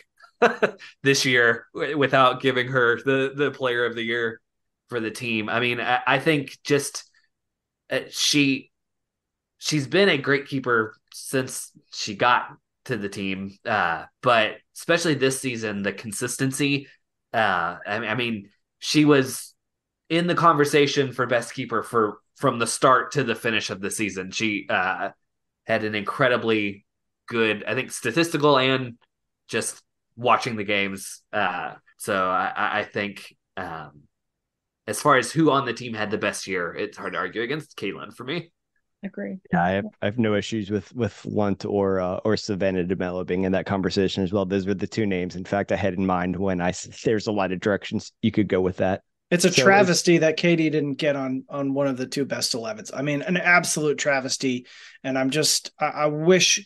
this year without giving her the, the player of the year for the team. I mean, I, I think just uh, she, she's been a great keeper since she got to the team. Uh, but especially this season, the consistency, uh, I, I mean, she was in the conversation for best keeper for from the start to the finish of the season. She uh, had an incredibly good, I think, statistical and just watching the games. Uh, so I, I think um, as far as who on the team had the best year, it's hard to argue against Caitlin for me. Agree. Yeah, I have, I have no issues with with Lunt or uh, or Savannah DeMello being in that conversation as well. Those were the two names, in fact, I had in mind when I there's a lot of directions you could go with that. It's a so travesty that Katie didn't get on on one of the two best elevens. I mean, an absolute travesty. And I'm just, I, I wish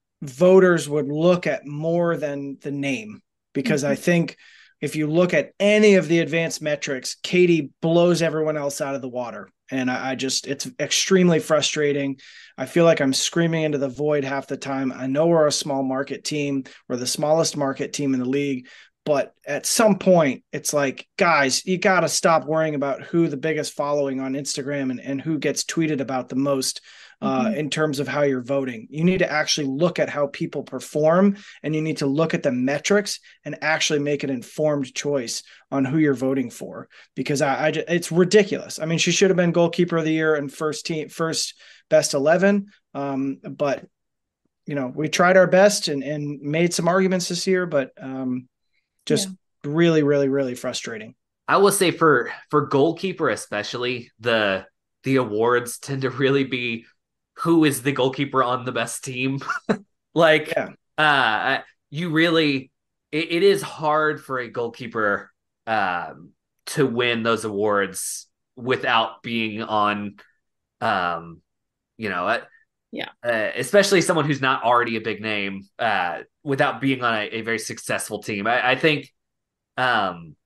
voters would look at more than the name, because mm-hmm. I think if you look at any of the advanced metrics, Katie blows everyone else out of the water. And I, I just, it's extremely frustrating. I feel like I'm screaming into the void half the time. I know we're a small market team. We're the smallest market team in the league. But at some point, it's like, guys, you got to stop worrying about who the biggest following on Instagram and, and who gets tweeted about the most uh, mm-hmm. in terms of how you're voting. You need to actually look at how people perform, and you need to look at the metrics and actually make an informed choice on who you're voting for, because I, I just, it's ridiculous. I mean, she should have been goalkeeper of the year and first team, first best eleven. Um, but, you know, we tried our best and, and made some arguments this year, but um, just yeah. really, really, really frustrating. I will say for, for goalkeeper, especially the, the awards tend to really be who is the goalkeeper on the best team. like, yeah. uh, you really, it, it is hard for a goalkeeper um, to win those awards without being on, um, you know, uh, yeah, uh, especially someone who's not already a big name, uh, without being on a, a very successful team. I, I think um,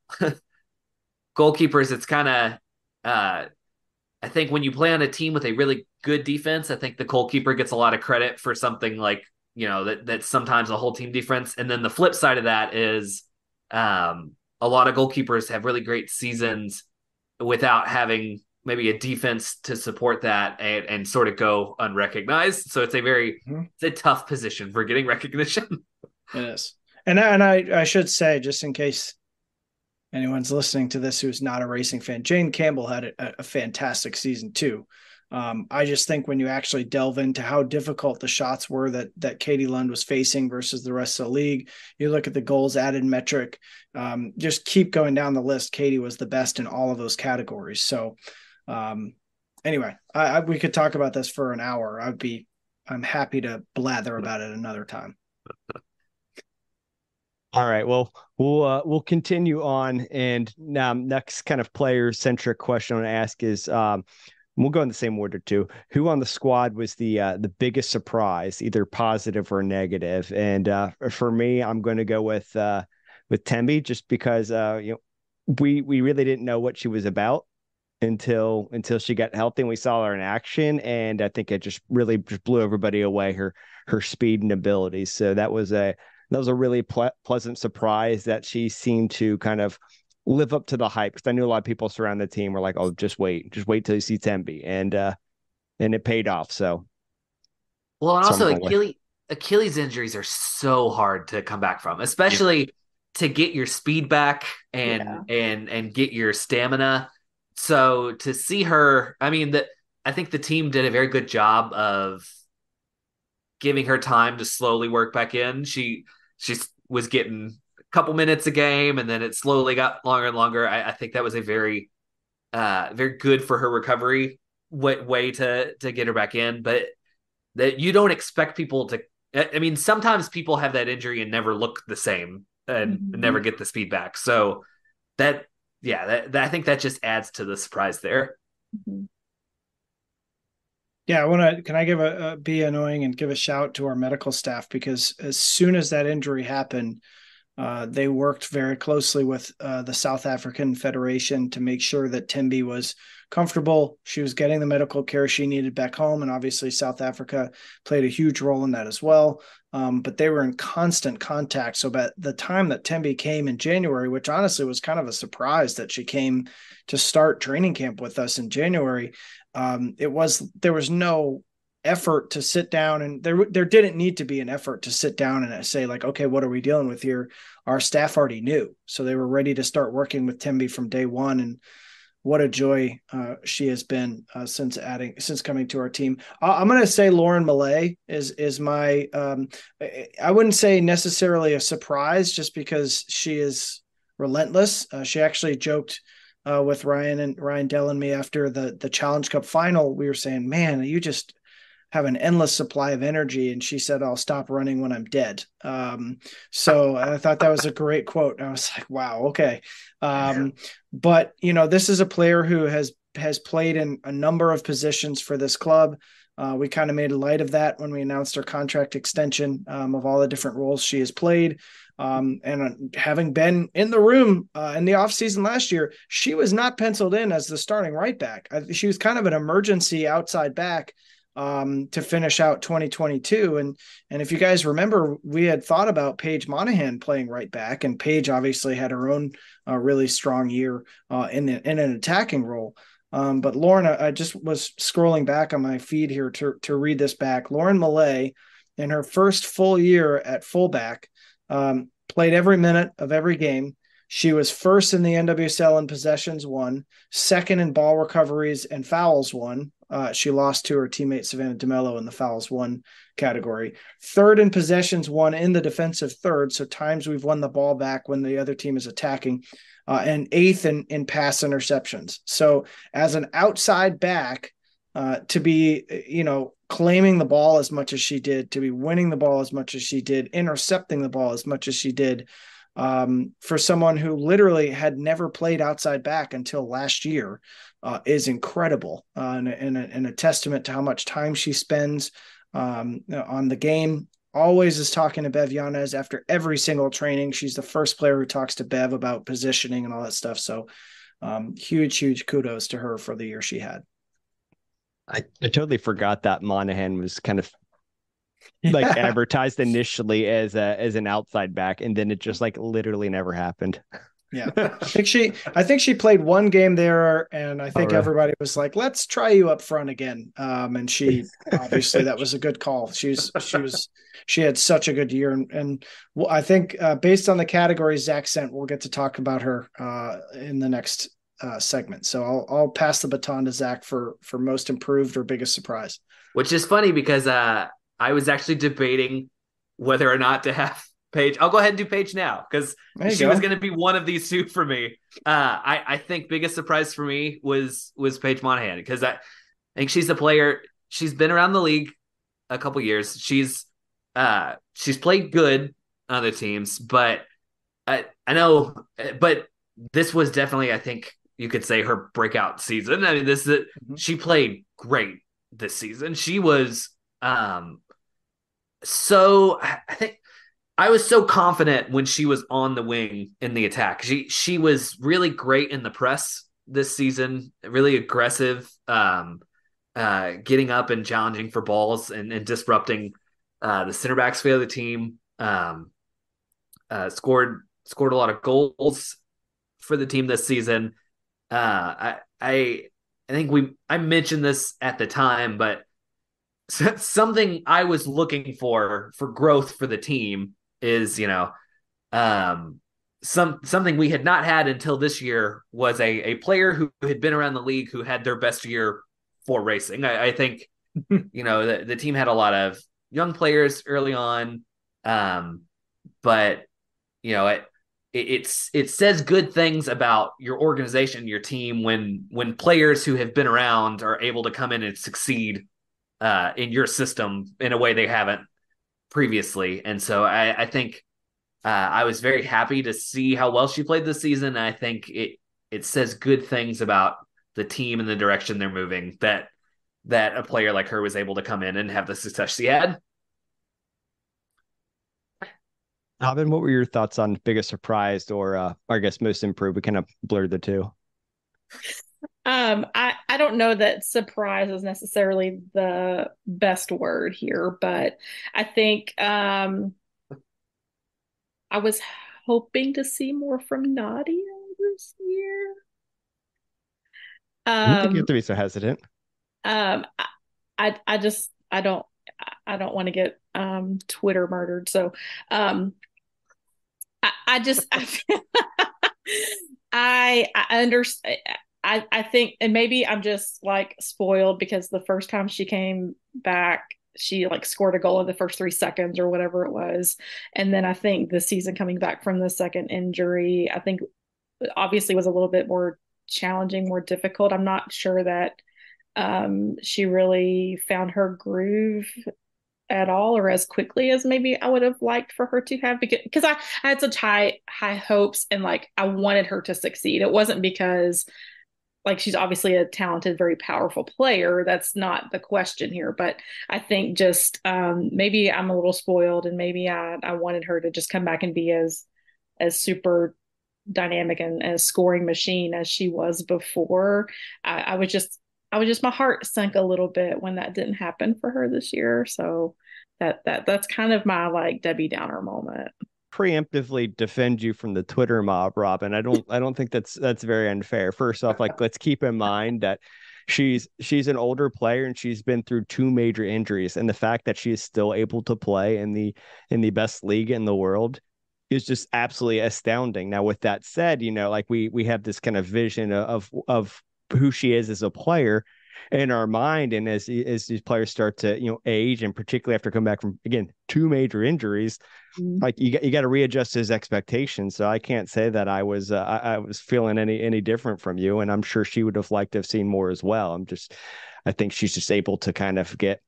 goalkeepers, it's kind of, uh, I think when you play on a team with a really good defense, I think the goalkeeper gets a lot of credit for something like, you know, that that's sometimes a whole team defense. And then the flip side of that is um, a lot of goalkeepers have really great seasons without having maybe a defense to support that and, and sort of go unrecognized. So it's a very, mm-hmm. it's a tough position for getting recognition. It is. And, and I, I should say, just in case anyone's listening to this who's not a Racing fan, Jane Campbell had a, a fantastic season too. Um, I just think when you actually delve into how difficult the shots were that that Katie Lund was facing versus the rest of the league, you look at the goals added metric, um, just keep going down the list. Katie was the best in all of those categories. So um, anyway, I, I, we could talk about this for an hour. I'd be, I'm happy to blather about it another time. All right. Well, we'll uh, we'll continue on, and um, next kind of player centric question I want to ask is, um, we'll go in the same order too. Who on the squad was the uh, the biggest surprise, either positive or negative? And uh, for me, I'm going to go with uh, with Tembi, just because uh, you know we we really didn't know what she was about until until she got healthy and we saw her in action, and I think it just really just blew everybody away, her her speed and abilities. So that was a that was a really ple- pleasant surprise that she seemed to kind of live up to the hype, because I knew a lot of people surround the team were like, oh, just wait just wait till you see Tembi, and uh and it paid off. So well, and so also Achilles Achilles injuries are so hard to come back from, especially yeah. to get your speed back and yeah. and and get your stamina. So to see her, I mean, that I think the team did a very good job of giving her time to slowly work back in. She she was getting a couple minutes a game, and then it slowly got longer and longer. I, I think that was a very uh, very good for her recovery way, way to to get her back in. But that you don't expect people to. I mean, sometimes people have that injury and never look the same and mm-hmm. never get the speed back. So that. Yeah, that, that I think that just adds to the surprise there. Mm-hmm. Yeah, I want to. Can I give a, a be annoying and give a shout to our medical staff, because as soon as that injury happened, uh, they worked very closely with uh, the South African Federation to make sure that Tembi was comfortable. She was getting the medical care she needed back home, and obviously South Africa played a huge role in that as well. Um, but they were in constant contact. So by the time that Tembi came in January, which honestly was kind of a surprise that she came to start training camp with us in January, um, it was there was no effort to sit down, and there there didn't need to be an effort to sit down and say like, okay, what are we dealing with here? Our staff already knew, so they were ready to start working with Tembi from day one. And what a joy uh, she has been uh, since adding, since coming to our team. I'm going to say Lauren Millay is is my. Um, I wouldn't say necessarily a surprise, just because she is relentless. Uh, she actually joked uh, with Ryan and Ryan Dell and me after the the Challenge Cup final. We were saying, "Man, you just have an endless supply of energy." And she said, "I'll stop running when I'm dead." Um, so I thought that was a great quote. I was like, wow, okay. Um, but, you know, this is a player who has, has played in a number of positions for this club. Uh, we kind of made light of that when we announced our contract extension um, of all the different roles she has played. Um, and uh, having been in the room uh, in the offseason last year, she was not penciled in as the starting right back. I, she was kind of an emergency outside back um, to finish out twenty twenty-two. And, and if you guys remember, we had thought about Paige Monahan playing right back, and Paige obviously had her own uh, really strong year uh, in, the, in an attacking role. Um, but Lauren, I just was scrolling back on my feed here to, to read this back. Lauren Millay, in her first full year at fullback, um, played every minute of every game. She was first in the N W S L in possessions won, second in ball recoveries and fouls won. Uh, she lost to her teammate Savannah DeMello in the fouls won category. Third in possessions won in the defensive third, so times we've won the ball back when the other team is attacking. Uh, and eighth in, in pass interceptions. So as an outside back, uh, to be, you know, claiming the ball as much as she did, to be winning the ball as much as she did, intercepting the ball as much as she did, um, for someone who literally had never played outside back until last year, uh, is incredible, uh, and, and, a, and a testament to how much time she spends um, on the game. Always is talking to Bev Yanez after every single training. She's the first player who talks to Bev about positioning and all that stuff. So um, huge, huge kudos to her for the year she had. I, I totally forgot that Monahan was kind of like yeah. advertised initially as a, as an outside back, and then it just like literally never happened. Yeah. I think she, I think she played one game there, and I think oh, really? everybody was like, let's try you up front again. Um, and she, obviously that was a good call. She's, she was, she had such a good year. And, and I think uh, based on the categories Zach sent, we'll get to talk about her uh, in the next uh, segment. So I'll, I'll pass the baton to Zach for, for most improved or biggest surprise. Which is funny because uh, I was actually debating whether or not to have Paige. I'll go ahead and do Paige now because she go. was going to be one of these two for me. Uh, I, I think biggest surprise for me was was Paige Monahan, because I, I think she's a player. She's been around the league a couple years. She's uh, she's played good on other teams, but I, I know. But this was definitely, I think, you could say her breakout season. I mean, this is Mhm. she played great this season. She was um so I think I was so confident when she was on the wing in the attack. She she was really great in the press this season, really aggressive, um, uh, getting up and challenging for balls and, and disrupting uh, the center backs for the other team. Um, uh, scored scored a lot of goals for the team this season. Uh, I I I think we I mentioned this at the time, but something I was looking for for growth for the team is, you know, um, some something we had not had until this year was a a player who had been around the league who had their best year for racing. I, I think, you know, the, the team had a lot of young players early on, um, but you know, it, it it's it says good things about your organization, your team when when players who have been around are able to come in and succeed uh, in your system in a way they haven't previously. And so I, I think uh, I was very happy to see how well she played this season. I think it it says good things about the team and the direction they're moving that that a player like her was able to come in and have the success she had. Alvin, what were your thoughts on biggest surprise or, uh, or I guess most improved? We kind of blurred the two. Um, I, I don't know that surprise is necessarily the best word here, but I think um, I was hoping to see more from Nadia this year. I don't think you have Um, to be so hesitant. um, I, I, I just, I don't, I don't want to get um, Twitter murdered. So um, I, I just, I, I, I understand. I, I think, and maybe I'm just like spoiled because the first time she came back, she like scored a goal in the first three seconds or whatever it was. And then I think the season coming back from the second injury, I think obviously was a little bit more challenging, more difficult. I'm not sure that um, she really found her groove at all or as quickly as maybe I would have liked for her to have because because I, I had such high high hopes and like I wanted her to succeed. It wasn't because like she's obviously a talented, very powerful player. That's not the question here. But I think just um, maybe I'm a little spoiled and maybe I, I wanted her to just come back and be as as super dynamic and a scoring machine as she was before. I, I was just I was just my heart sunk a little bit when that didn't happen for her this year. So that that that's kind of my like Debbie Downer moment. Preemptively defend you from the Twitter mob, Robin. I don't I don't think that's that's very unfair. First off, like let's keep in mind that she's she's an older player and she's been through two major injuries. And the fact that she is still able to play in the in the best league in the world is just absolutely astounding. Now, with that said, you know, like we we have this kind of vision of of who she is as a player in our mind, and as as these players start to you know age, and particularly after coming back from again two major injuries, mm-hmm. like you got you got to readjust his expectations. So I can't say that I was uh, I, I was feeling any any different from you, and I'm sure she would have liked to have seen more as well. I'm just I think she's just able to kind of get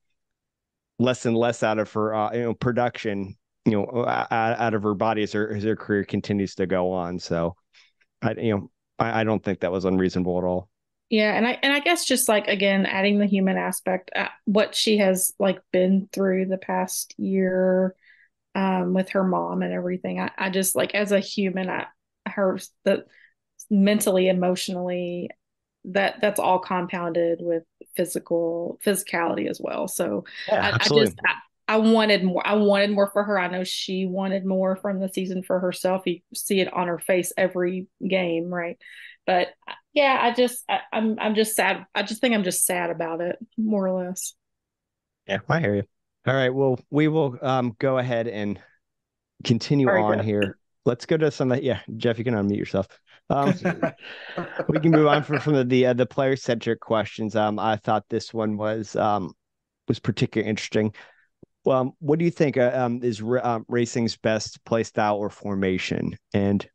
less and less out of her uh, you know production you know out, out of her body as her as her career continues to go on. So I you know I, I don't think that was unreasonable at all. Yeah, and I and I guess just like again adding the human aspect, uh, what she has like been through the past year um, with her mom and everything. I, I just like as a human, I her the mentally, emotionally, that that's all compounded with physical physicality as well. So yeah, I, I just I, I wanted more. I wanted more for her. I know she wanted more from the season for herself. You see it on her face every game, right? But yeah, I just I, I'm I'm just sad. I just think I'm just sad about it, more or less. Yeah, I hear you. All right, well, we will um go ahead and continue Sorry, on Jeff. here. Let's go to some. Yeah, Jeff, you can unmute yourself. Um, we can move on from from the the, uh, the player centric questions. Um, I thought this one was um was particularly interesting. Um, what do you think uh, um is um, racing's best play style or formation? And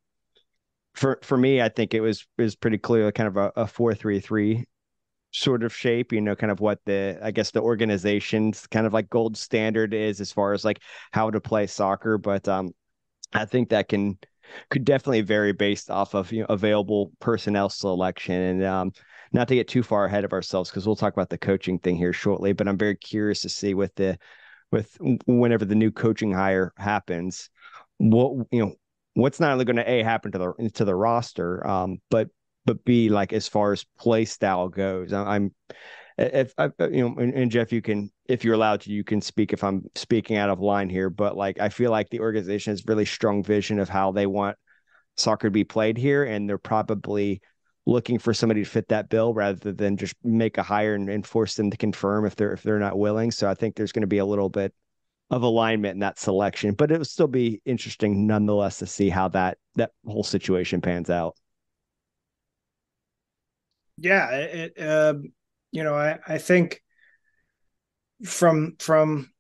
for for me, I think it was is pretty clear, kind of a, a four three three sort of shape, you know, kind of what the, I guess the organization's kind of like gold standard is as far as like how to play soccer. But um, I think that can could definitely vary based off of, you know, available personnel selection. And um, not to get too far ahead of ourselves, because we'll talk about the coaching thing here shortly, but I'm very curious to see with the with whenever the new coaching hire happens, what, you know, what's not only going to a happen to the to the roster, um, but but b, like, as far as play style goes. I'm if I, you know, and, and Jeff, you can, if you're allowed to, you can speak if I'm speaking out of line here, but like, I feel like the organization has really strong vision of how they want soccer to be played here, and they're probably looking for somebody to fit that bill rather than just make a hire and, and force them to confirm if they're if they're not willing. So I think there's going to be a little bit of alignment in that selection, but it will still be interesting nonetheless to see how that that whole situation pans out. Yeah, it, uh, you know, I, I think from from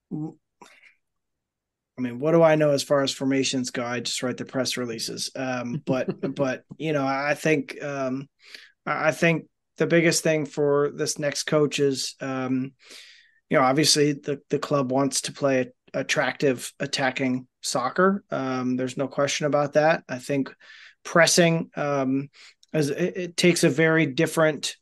I mean, what do I know as far as formations go? I just write the press releases. Um, but but you know, I think um, I think the biggest thing for this next coach is, um, you know, obviously the the club wants to play attractive attacking soccer. Um, there's no question about that. I think pressing um, as it, it takes a very different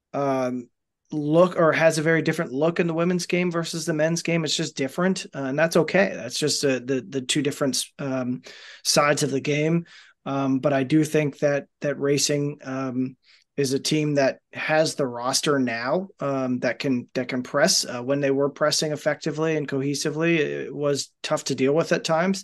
um, look, or has a very different look in the women's game versus the men's game. It's just different, uh, and that's okay. That's just uh, the the two different um, sides of the game. Um, but I do think that that Racing um, is a team that has the roster now um, that can that can press. Uh, when they were pressing effectively and cohesively, it was tough to deal with at times.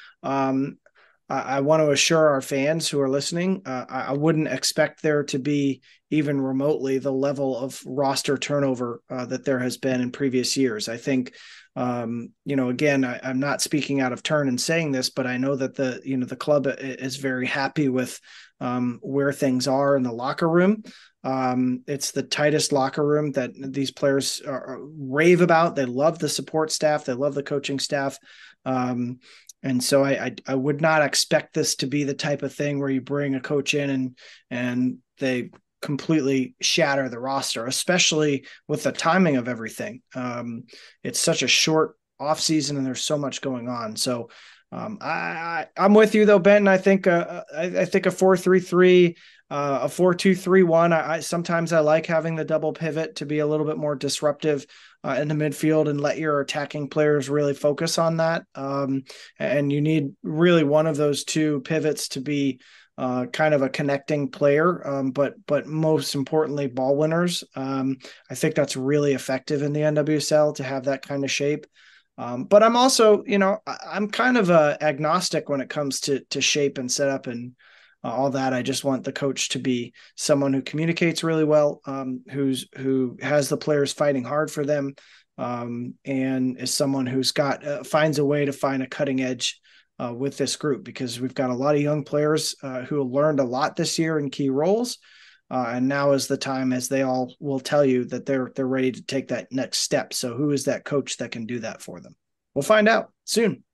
Um, I, I want to assure our fans who are listening, uh, I, I wouldn't expect there to be even remotely the level of roster turnover uh, that there has been in previous years. I think, um, you know, again, I, I'm not speaking out of turn in saying this, but I know that the, you know, the club is very happy with um, where things are in the locker room. Um, it's the tightest locker room that these players are, are rave about. They love the support staff. They love the coaching staff. Um, and so I, I, I would not expect this to be the type of thing where you bring a coach in and, and they completely shatter the roster, especially with the timing of everything. Um, it's such a short off season and there's so much going on. So um, I, I I'm with you though, Benton. I think uh, I, I think a four three three, uh, a four two three one. I, I sometimes I like having the double pivot to be a little bit more disruptive uh, in the midfield and let your attacking players really focus on that. Um, and you need really one of those two pivots to be uh, kind of a connecting player, um, but but most importantly, ball winners. Um, I think that's really effective in the N W S L to have that kind of shape. Um, but I'm also, you know, I'm kind of uh, agnostic when it comes to to shape and setup and uh, all that. I just want the coach to be someone who communicates really well, um, who's who has the players fighting hard for them, um, and is someone who's got uh, finds a way to find a cutting edge uh, with this group, because we've got a lot of young players uh, who learned a lot this year in key roles. Uh, and now is the time, as they all will tell you, that they're they're ready to take that next step. So who is that coach that can do that for them? We'll find out soon.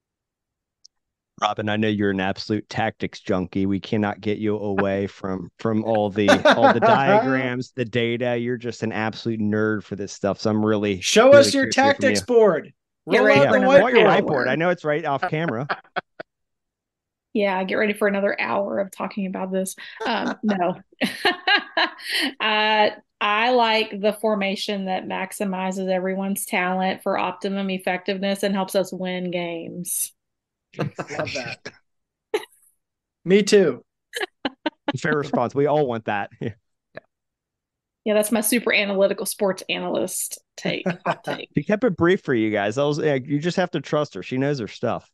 Robin, I know you're an absolute tactics junkie. We cannot get you away from from all the all the diagrams, the data. You're just an absolute nerd for this stuff. So I'm really show really us your tactics you. board. Get ready yeah, for another whiteboard. Your whiteboard. I know it's right off camera. Yeah, get ready for another hour of talking about this. Um, no, uh, I like the formation that maximizes everyone's talent for optimum effectiveness and helps us win games. Love that. Me too. Fair response. We all want that. Yeah. Yeah, that's my super analytical sports analyst take. Hot take. She kept it brief for you guys. I was, yeah, you just have to trust her. She knows her stuff.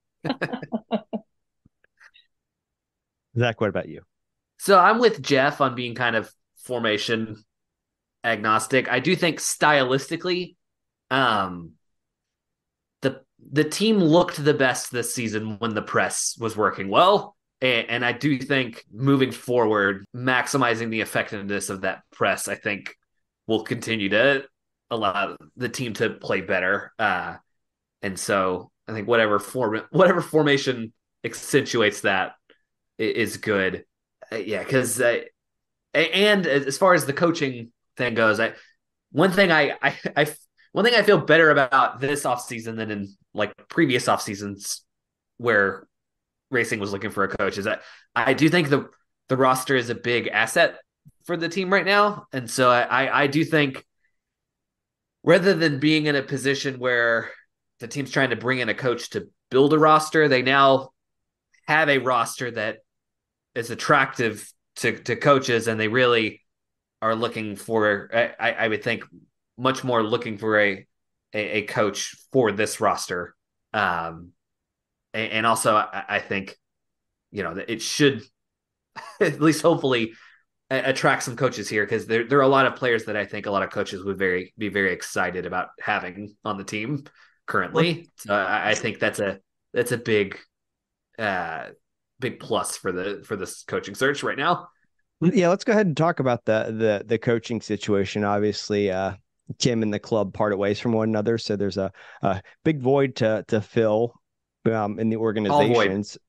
Zach, what about you? So I'm with Jeff on being kind of formation agnostic. I do think stylistically, um, the the team looked the best this season when the press was working well. And, and I do think moving forward, maximizing the effectiveness of that press, I think will continue to allow the team to play better. Uh, and so I think whatever form, whatever formation accentuates that is good. Uh, yeah, because uh, and as far as the coaching thing goes, I one thing I, I I one thing I feel better about this offseason than in like previous off seasons where Racing was looking for a coach. Is that I do think the the roster is a big asset for the team right now, and so I I do think rather than being in a position where the team's trying to bring in a coach to build a roster, they now have a roster that is attractive to to coaches, and they really are looking for. I I would think much more looking for a a, a coach for this roster. Um, and, and also, I, I think, you know, it should at least hopefully attract some coaches here, because there, there are a lot of players that I think a lot of coaches would very be very excited about having on the team currently. So I, I think that's a that's a big uh, big plus for the for this coaching search right now. Yeah, let's go ahead and talk about the the the coaching situation. Obviously, uh, Kim and the club parted ways from one another, so there's a, a big void to to fill um, in the organizations.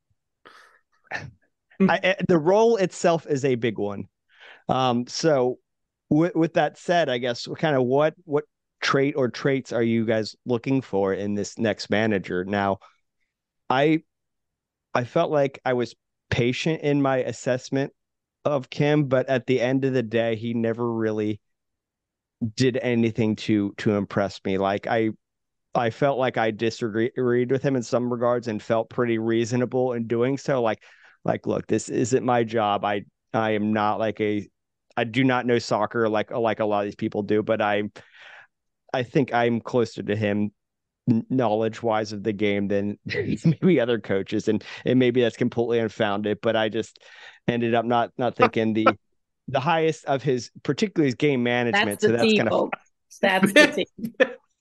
I, the role itself is a big one. Um, so, with, with that said, I guess kind of what what trait or traits are you guys looking for in this next manager? Now, I I felt like I was patient in my assessment of Kim, but at the end of the day, he never really did anything to to impress me. Like I I felt like I disagreed with him in some regards and felt pretty reasonable in doing so. Like like look, this isn't my job. I I am not like a I do not know soccer like like a lot of these people do, but I I think I'm closer to him knowledge wise of the game than maybe other coaches, and and maybe that's completely unfounded, but I just ended up not not thinking the the highest of his, particularly his game management. That's the so that's team, kind of folks. That's the team.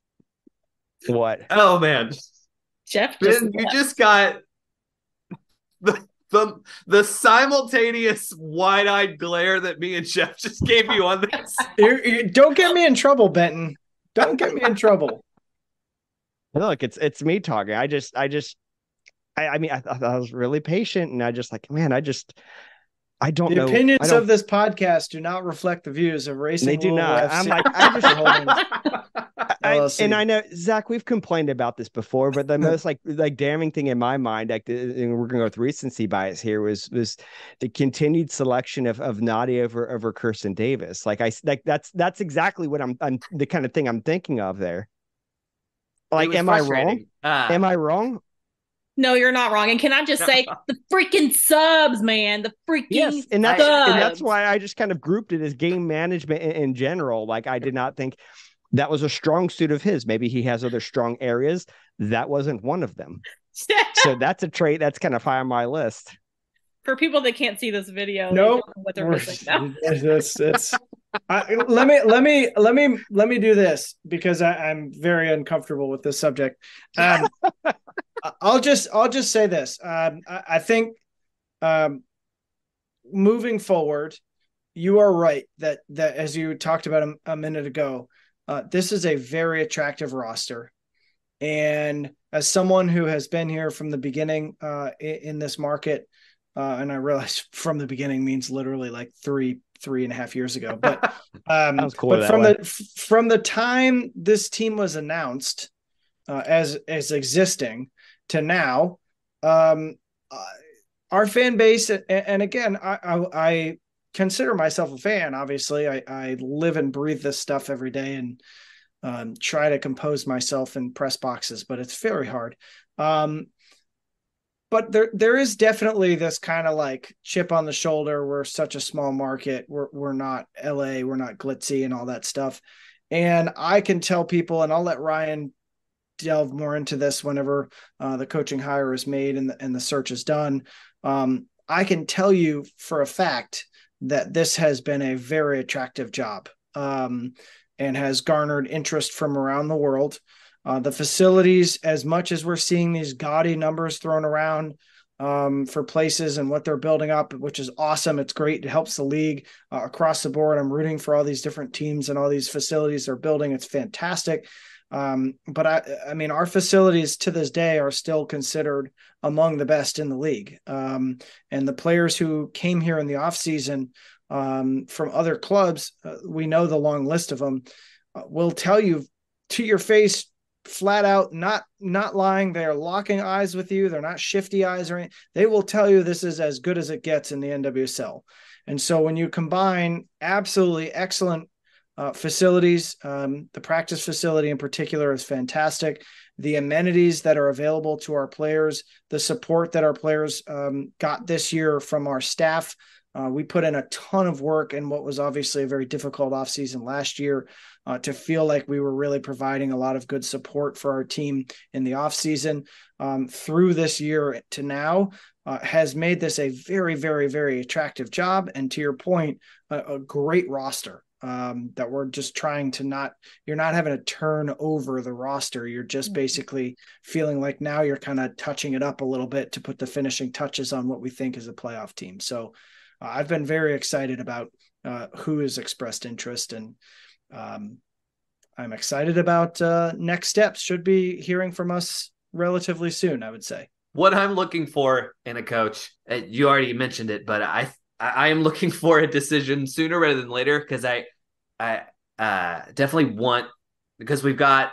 What? Oh man, Jeff, Ben, just you left. just got the the the simultaneous wide-eyed glare that me and Jeff just gave you on this. You're, you don't get me in trouble, Benton. Don't get me in trouble. Look, it's it's me talking. I just I just I, I mean I thought I was really patient, and I just like man, I just I don't The know. opinions I don't, of this podcast do not reflect the views of Racing they do Louisville not. F C. I'm like I just I, L L C. and I know Zach, we've complained about this before, but the most like like damning thing in my mind, like and we're gonna go with recency bias here, was was the continued selection of of Nadia over over Kirsten Davis. Like I like that's that's exactly what I'm I'm the kind of thing I'm thinking of there. Like, am I wrong? Uh, am I wrong? No, you're not wrong. And can I just No. say the freaking subs, man? The freaking Yes, and that's subs. and that's why I just kind of grouped it as game management in, in general. Like I did not think that was a strong suit of his. Maybe he has other strong areas. That wasn't one of them. So that's a trait that's kind of high on my list. For people that can't see this video, No, they don't know what they're missing now. It's, it's, I, let me let me let me let me do this because I, I'm very uncomfortable with this subject. Um, I'll just I'll just say this. Um, I, I think um, moving forward, you are right that that as you talked about a, a minute ago, uh, this is a very attractive roster, and as someone who has been here from the beginning uh, in, in this market. Uh, and I realize from the beginning means literally like three, three and a half years ago. But um, but from way. the from the time this team was announced uh, as as existing to now, um, uh, our fan base, and, and again, I, I I consider myself a fan. Obviously, I I live and breathe this stuff every day, and um, try to compose myself in press boxes, but it's very hard. Um, But there, there is definitely this kind of like chip on the shoulder. We're such a small market. We're, we're not L A. We're not glitzy and all that stuff. And I can tell people, and I'll let Ryan delve more into this whenever uh, the coaching hire is made and the, and the search is done. Um, I can tell you for a fact that this has been a very attractive job um, and has garnered interest from around the world. Uh, the facilities, as much as we're seeing these gaudy numbers thrown around um, for places and what they're building up, which is awesome. It's great. It helps the league uh, across the board. I'm rooting for all these different teams and all these facilities they're building. It's fantastic. Um, but I, I mean, our facilities to this day are still considered among the best in the league. Um, and the players who came here in the off season um, from other clubs, uh, we know the long list of them, uh, will tell you to your face flat out not not lying. They are locking eyes with you. They're not shifty eyes or anything. They will tell you this is as good as it gets in the N W S L. And so when you combine absolutely excellent uh, facilities, um, the practice facility in particular is fantastic. The amenities that are available to our players, the support that our players um, got this year from our staff. Uh, we put in a ton of work in what was obviously a very difficult offseason last year uh, to feel like we were really providing a lot of good support for our team in the offseason. Um, through this year to now uh, has made this a very, very, very attractive job. And to your point, a, a great roster. Um, that we're just trying to not, you're not having to turn over the roster. You're just basically feeling like now you're kind of touching it up a little bit to put the finishing touches on what we think is a playoff team. So uh, I've been very excited about uh, who has expressed interest, and um, I'm excited about uh, next steps. Should be hearing from us relatively soon, I would say. What I'm looking for in a coach, you already mentioned it, but I I am looking for a decision sooner rather than later, because I, I uh, definitely want, because we've got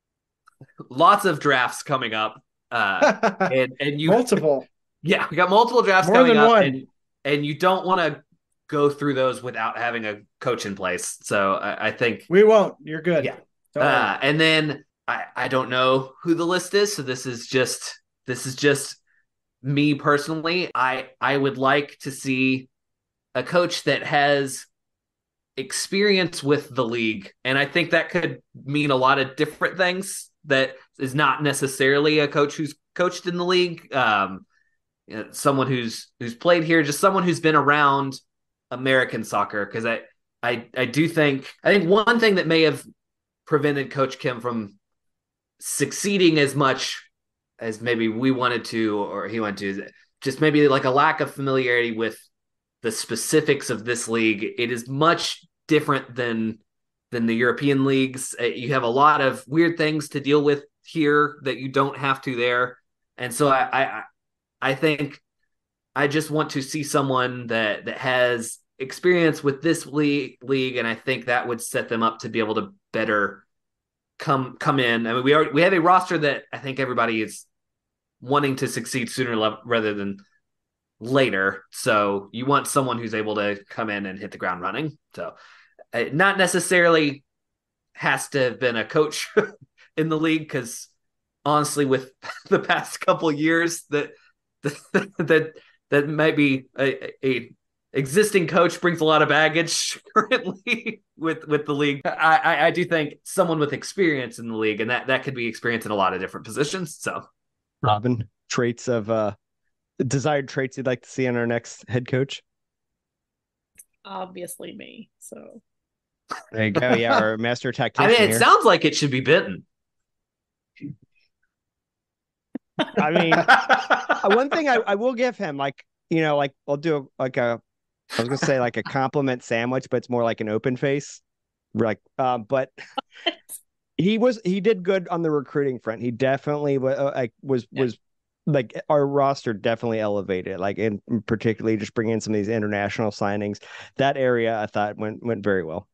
lots of drafts coming up, uh, and and you multiple, yeah, we got multiple drafts More coming than up, one. and and you don't want to go through those without having a coach in place. So I, I think we won't. You're good. Yeah, uh, and then I I don't know who the list is, so this is just this is just. Me personally, I I would like to see a coach that has experience with the league, and I think that could mean a lot of different things. That is not necessarily a coach who's coached in the league, um, you know, someone who's who's played here, just someone who's been around American soccer. Because I I I do think I think one thing that may have prevented Coach Kim from succeeding as much as maybe we wanted to, or he wanted to, just maybe like a lack of familiarity with the specifics of this league. It is much different than than the European leagues. You have a lot of weird things to deal with here that you don't have to there. And so I I, I think I just want to see someone that that has experience with this league, league, and I think that would set them up to be able to better come come in. I mean, we are we have a roster that I think everybody is wanting to succeed sooner le- rather than later. So you want someone who's able to come in and hit the ground running. So uh, not necessarily has to have been a coach in the league, because honestly, with the past couple years, that that that might be a, a existing coach brings a lot of baggage currently with with the league. I, I I do think someone with experience in the league, and that that could be experience in a lot of different positions. So. Robin, traits of uh desired traits you'd like to see in our next head coach? Obviously me. So there you go. Yeah, our master tactician. I mean, it here. sounds like it should be Benton. I mean, one thing I, I will give him, like, you know, like I'll do like a, I was gonna say like a compliment sandwich, but it's more like an open face. Like, uh, but he was he did good on the recruiting front. He definitely was uh, like was yeah. was like our roster definitely elevated. Like, and particularly just bringing in some of these international signings. That area I thought went went very well.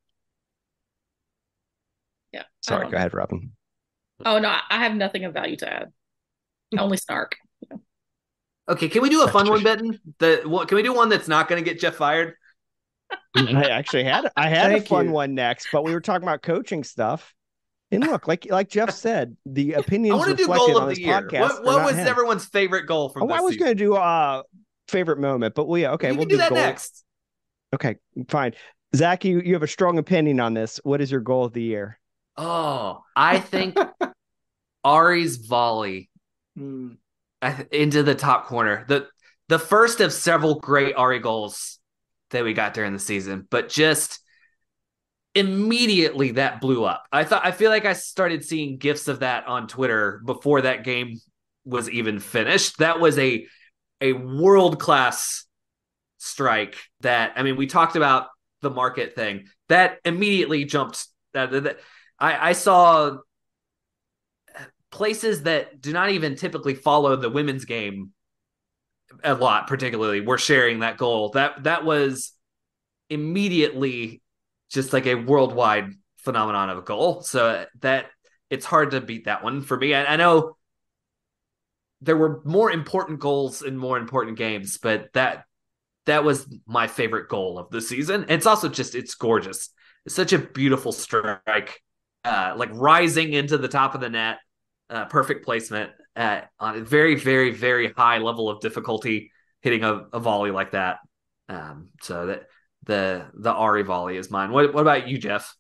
Yeah. Sorry, go ahead, Robin. Oh no, I have nothing of value to add. Only snark. Yeah. Okay, can we do a fun one, Benton? The what? Can we do one that's not going to get Jeff fired? I actually had I had Thank a fun you. one next, but we were talking about coaching stuff. And look, like like Jeff said, the opinions I want to do reflected goal on of this the year. podcast. What, what was him. everyone's favorite goal from oh, this I was season? going to do a uh, favorite moment, but we yeah, okay, you we'll can do, do that goal. next. Okay, fine. Zach, you, you have a strong opinion on this. What is your goal of the year? Oh, I think Ari's volley Mm. into the top corner. The the first of several great Ari goals that we got during the season, but just immediately that blew up. I thought I feel like I started seeing gifs of that on Twitter before that game was even finished. That was a a world-class strike that, I mean, we talked about the market thing. That immediately jumped. That, that, I, I saw places that do not even typically follow the women's game a lot, particularly, were sharing that goal. That that was immediately just like a worldwide phenomenon of a goal. So that it's hard to beat that one for me. I, I know there were more important goals in more important games, but that that was my favorite goal of the season. It's also just, it's gorgeous. It's such a beautiful strike, uh, like rising into the top of the net, uh, perfect placement at, on a very, very, very high level of difficulty, hitting a, a volley like that. Um, so that the the Ari volley is mine. What what about you, Jeff?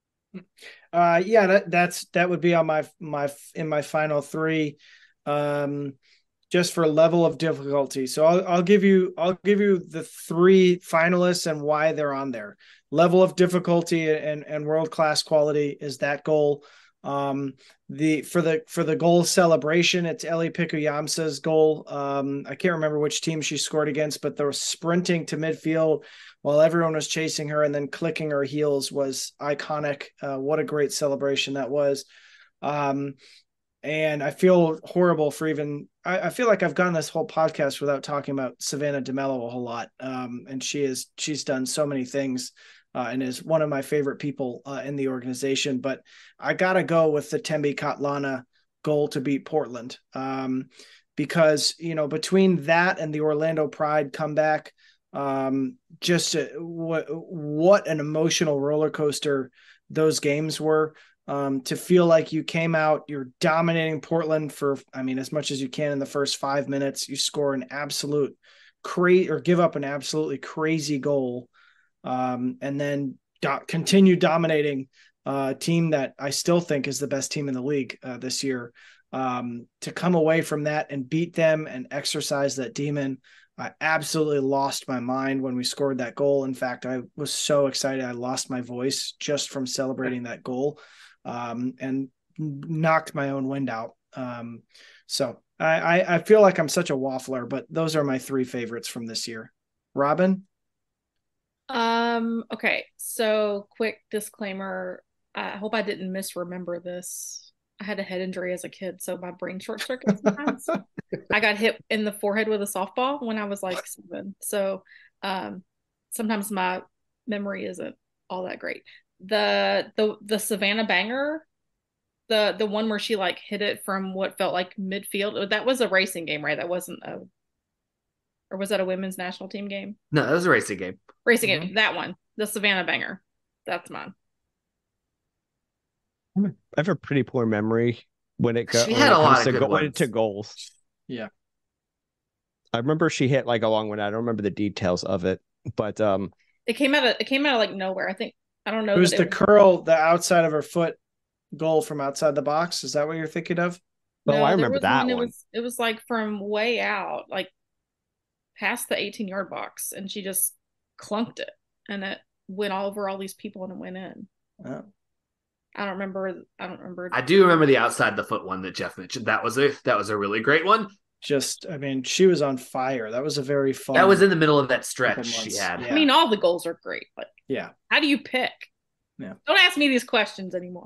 Uh, yeah, that that's that would be on my my in my final three. Um, just for level of difficulty. So I'll, I'll give you, I'll give you the three finalists and why they're on there. Level of difficulty and, and world-class quality is that goal. Um, the, for the, for the goal celebration, it's Ellie Pikuyamsa's goal. Um, I can't remember which team she scored against, but the sprinting to midfield while everyone was chasing her and then clicking her heels was iconic. Uh, what a great celebration that was. Um, And I feel horrible for even, I, I feel like I've gone this whole podcast without talking about Savannah DeMello a whole lot. Um, and she is, she's done so many things uh, and is one of my favorite people uh, in the organization. But I got to go with the Tembi Katlana goal to beat Portland um, because, you know, between that and the Orlando Pride comeback, um, just uh, what, what an emotional roller coaster those games were. Um, to feel like you came out, you're dominating Portland for, I mean, as much as you can in the first five minutes, you score an absolute crazy or give up an absolutely crazy goal. Um, and then do- continue dominating uh, a team that I still think is the best team in the league uh, this year. Um, to come away from that and beat them and exercise that demon. I absolutely lost my mind when we scored that goal. In fact, I was so excited. I lost my voice just from celebrating that goal. Um, and knocked my own wind out. Um, so I, I, I feel like I'm such a waffler, but those are my three favorites from this year. Robin? Um, okay. So quick disclaimer. I hope I didn't misremember this. I had a head injury as a kid, so my brain short circuits sometimes. I got hit in the forehead with a softball when I was like seven. So um, sometimes my memory isn't all that great. The the the Savannah banger, the the one where she like hit it from what felt like midfield. That was a racing game, right? That wasn't a, or was that a women's national team game? No, that was a racing game. Racing mm-hmm. game. That one, the Savannah banger. That's mine. I have a pretty poor memory when it goes. She had a lot of good go- ones. to goals. Yeah, I remember she hit like a long one. I don't remember the details of it, but um, it came out of it came out of like nowhere. I think I don't know. It was that the it was... curl, the outside of her foot goal from outside the box. Is that what you're thinking of? Oh, no, I remember that one. It was it was like from way out, like past the eighteen yard box, and she just clunked it, and it went all over all these people, and it went in. Oh. I don't remember. I don't remember. I do remember the outside the foot one that Jeff mentioned. That was a that was a really great one. Just, I mean, she was on fire. That was a very fun. That was in the middle of that stretch she had. Yeah. I mean, all the goals are great, but yeah, how do you pick? Yeah, don't ask me these questions anymore.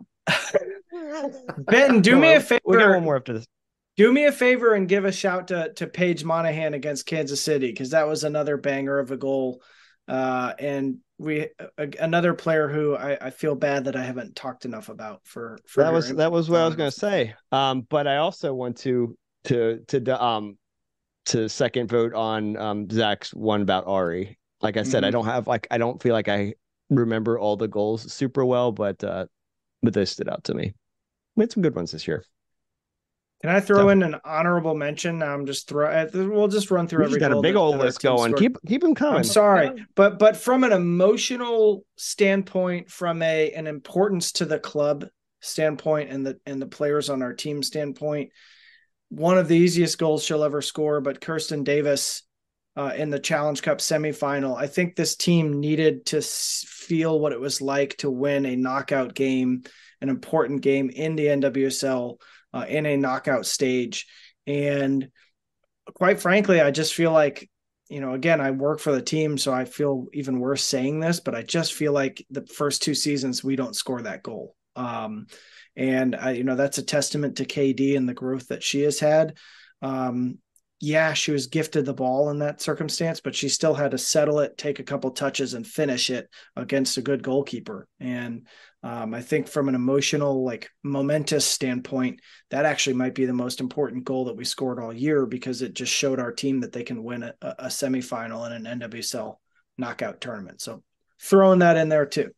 Benton, do me a favor. We'll get one more after this. Do me a favor and give a shout to to Paige Monahan against Kansas City, because that was another banger of a goal. Uh, and we a, another player who I, I feel bad that I haven't talked enough about for, for that was that was what I was going to say. Um, but I also want to to to um to second vote on um Zach's one about Ari. Like I said, mm-hmm. I don't have like I don't feel like I remember all the goals super well, but uh, but they stood out to me. We had some good ones this year. Can I throw so, in an honorable mention? I'm just throw. We'll just run through we every. Got a big old list going. Scored. Keep keep them coming. I'm sorry, but but from an emotional standpoint, from a an importance to the club standpoint, and the and the players on our team standpoint, one of the easiest goals she'll ever score. But Kirsten Davis uh, in the Challenge Cup semifinal, I think this team needed to feel what it was like to win a knockout game, an important game in the N W S L. Uh, in a knockout stage. And quite frankly, I just feel like, you know, again, I work for the team, so I feel even worse saying this, but I just feel like the first two seasons, we don't score that goal. Um, and I, you know, that's a testament to K D and the growth that she has had. Um, yeah, she was gifted the ball in that circumstance, but she still had to settle it, take a couple touches, and finish it against a good goalkeeper. And um, I think from an emotional, like momentous standpoint, that actually might be the most important goal that we scored all year, because it just showed our team that they can win a, a semifinal in an N W S L knockout tournament. So throwing that in there too.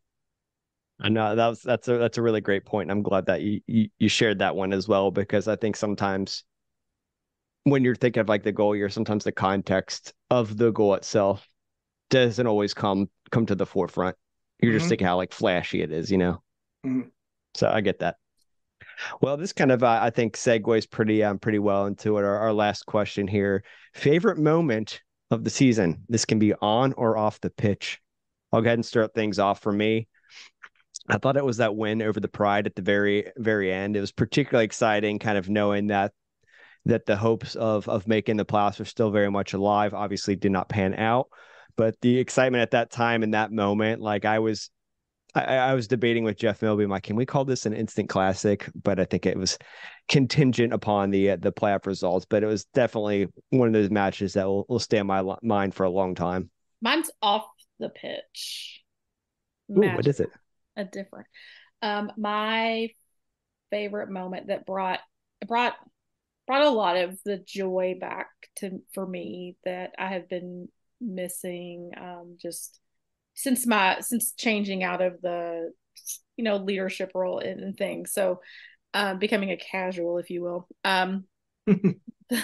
I know that was that's a that's a really great point. I'm glad that you, you you shared that one as well, because I think sometimes when you're thinking of like the goal year, sometimes the context of the goal itself doesn't always come come to the forefront. You're mm-hmm. just thinking how like flashy it is, you know. Mm-hmm. So I get that. Well, this kind of uh, I think segues pretty um pretty well into it. Our, our last question here: favorite moment of the season. This can be on or off the pitch. I'll go ahead and start things off for me. I thought it was that win over the Pride at the very, very end. It was particularly exciting, kind of knowing that that the hopes of of making the playoffs are still very much alive. Obviously, did not pan out, but the excitement at that time in that moment, like I was, I, I was debating with Jeff Milby, I'm like, can we call this an instant classic? But I think it was contingent upon the uh, the playoff results. But it was definitely one of those matches that will, will stay in my lo- mind for a long time. Mine's off the pitch. Ooh, what is it? A different. Um, my favorite moment that brought brought brought a lot of the joy back to for me that I have been missing um, just since my since changing out of the you know leadership role and, and things. So um, becoming a casual, if you will. Um, the,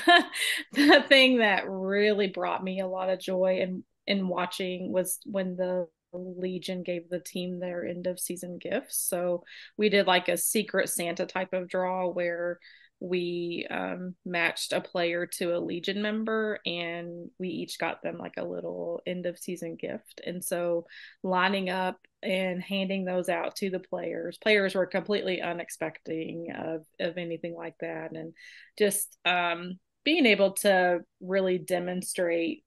the thing that really brought me a lot of joy in in watching was when the Legion gave the team their end of season gifts. So we did like a secret Santa type of draw where we um, matched a player to a Legion member, and we each got them like a little end of season gift. And so lining up and handing those out to the players, players were completely unexpecting of, of anything like that. And just um, being able to really demonstrate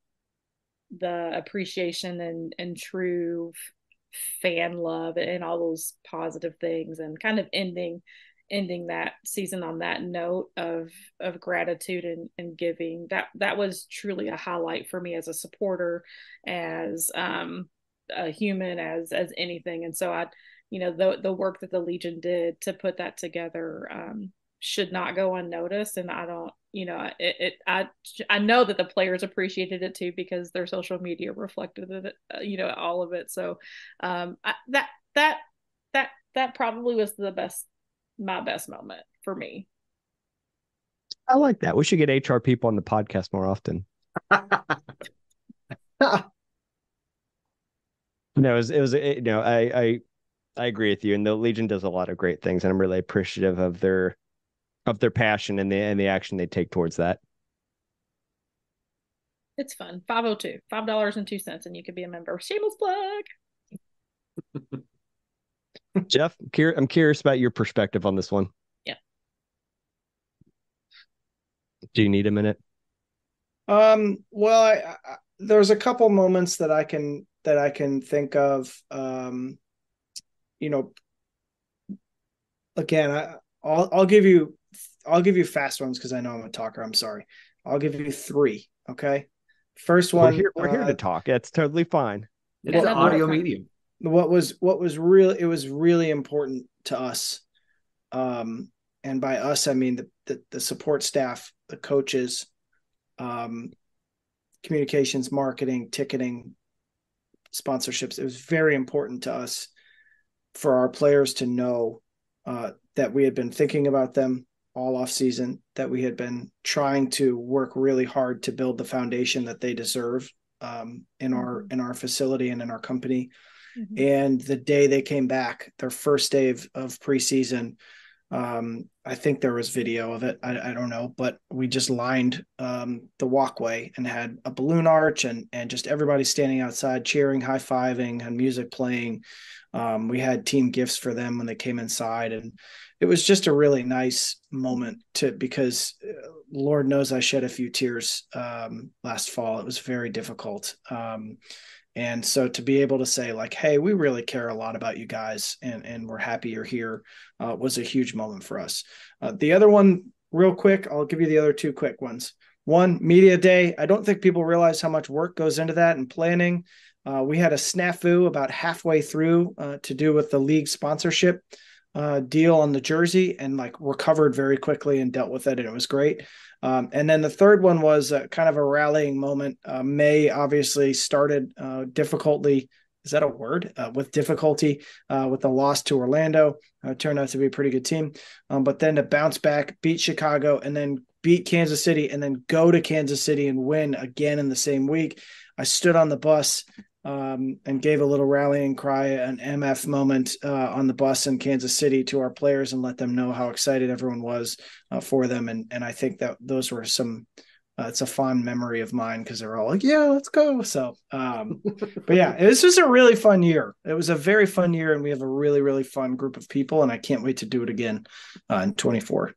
the appreciation and and true fan love and all those positive things, and kind of ending ending that season on that note of of gratitude and, and giving, that that was truly a highlight for me as a supporter, as um a human, as as anything. And so I you know the the work that the Legion did to put that together um should not go unnoticed. And I don't, you know, it, it, I, I know that the players appreciated it too, because their social media reflected it, you know, all of it. So, um, I, that, that, that, that probably was the best, my best moment for me. I like that. We should get H R people on the podcast more often. No, it was, it was, it, you know, I, I, I agree with you. And the Legion does a lot of great things, and I'm really appreciative of their, of their passion and the and the action they take towards that. It's fun. five oh two, five dollars and two cents, and you could be a member. Shameless plug. Jeff, I'm, cur- I'm curious about your perspective on this one. Yeah. Do you need a minute? Um, well, I, I, there's a couple moments that I can that I can think of. Um, you know, again, I, I'll I'll give you I'll give you fast ones because I know I'm a talker. I'm sorry. I'll give you three. Okay. First one. We're here, we're here uh, to talk. That's totally fine. It's an audio medium. What was what was real? It was really important to us, um, and by us I mean the the, the support staff, the coaches, um, communications, marketing, ticketing, sponsorships. It was very important to us for our players to know uh, that we had been thinking about them all off season, that we had been trying to work really hard to build the foundation that they deserve um, in mm-hmm. our in our facility and in our company. Mm-hmm. And the day they came back, their first day of, of preseason, um, I think there was video of it. I, I don't know, but we just lined um, the walkway and had a balloon arch and and just everybody standing outside cheering, high fiving, and music playing. Um, we had team gifts for them when they came inside, and it was just a really nice moment to because uh, Lord knows I shed a few tears um, last fall. It was very difficult. Um, And so to be able to say like, hey, we really care a lot about you guys and, and we're happy you're here uh, was a huge moment for us. Uh, the other one real quick, I'll give you the other two quick ones. one, media day. I don't think people realize how much work goes into that and planning. Uh, we had a snafu about halfway through uh, to do with the league sponsorship uh, deal on the jersey, and like recovered very quickly and dealt with it. And it was great. Um, and then the third one was uh, kind of a rallying moment. Uh, May obviously started uh, difficultly. Is that a word? Uh, with difficulty uh, with the loss to Orlando. Uh, turned out to be a pretty good team. Um, but then to bounce back, beat Chicago, and then beat Kansas City, and then go to Kansas City and win again in the same week. I stood on the bus um, and gave a little rallying cry, an M F moment uh, on the bus in Kansas City to our players and let them know how excited everyone was uh, for them. And, and I think that those were some – Uh, it's a fond memory of mine because they're all like, yeah, let's go. So, um, but yeah, this was a really fun year. It was a very fun year, and we have a really, really fun group of people, and I can't wait to do it again uh, in twenty-four.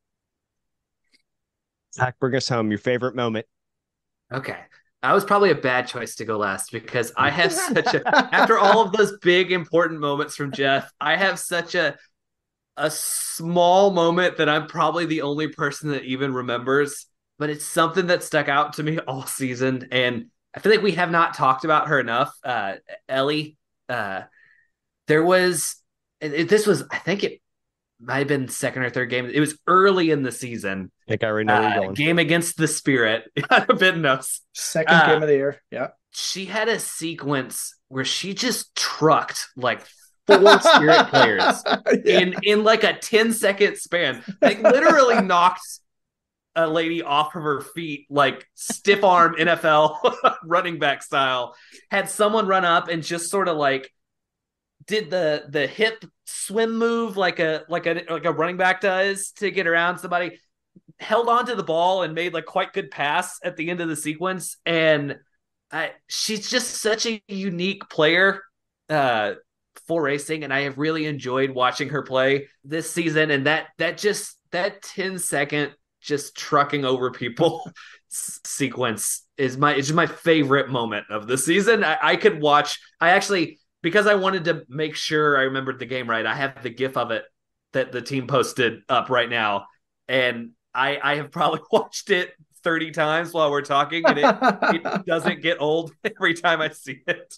Zach, bring us home. Your favorite moment. Okay. I was probably a bad choice to go last because I have such a, after all of those big, important moments from Jeff, I have such a, a small moment that I'm probably the only person that even remembers. But it's something that stuck out to me all season, and I feel like we have not talked about her enough. Uh, Ellie, uh, there was it, this was I think it might have been second or third game. It was early in the season. I think I already know where uh, you're going. Game against the Spirit, Benton. Second uh, game of the year. Yeah, she had a sequence where she just trucked like four Spirit players yeah. in in like a ten second span. Like literally knocked a lady off of her feet, like stiff arm N F L running back style, had someone run up and just sort of like did the the hip swim move like a like a like a running back does to get around somebody, held on to the ball and made like quite good pass at the end of the sequence. And I, she's just such a unique player uh, for racing, and I have really enjoyed watching her play this season. And that that just that ten second just trucking over people sequence is my it's my favorite moment of the season. I, I could watch. I actually, because I wanted to make sure I remembered the game right, I have the GIF of it that the team posted up right now, and I I have probably watched it thirty times while we're talking, and it, it doesn't get old every time I see it.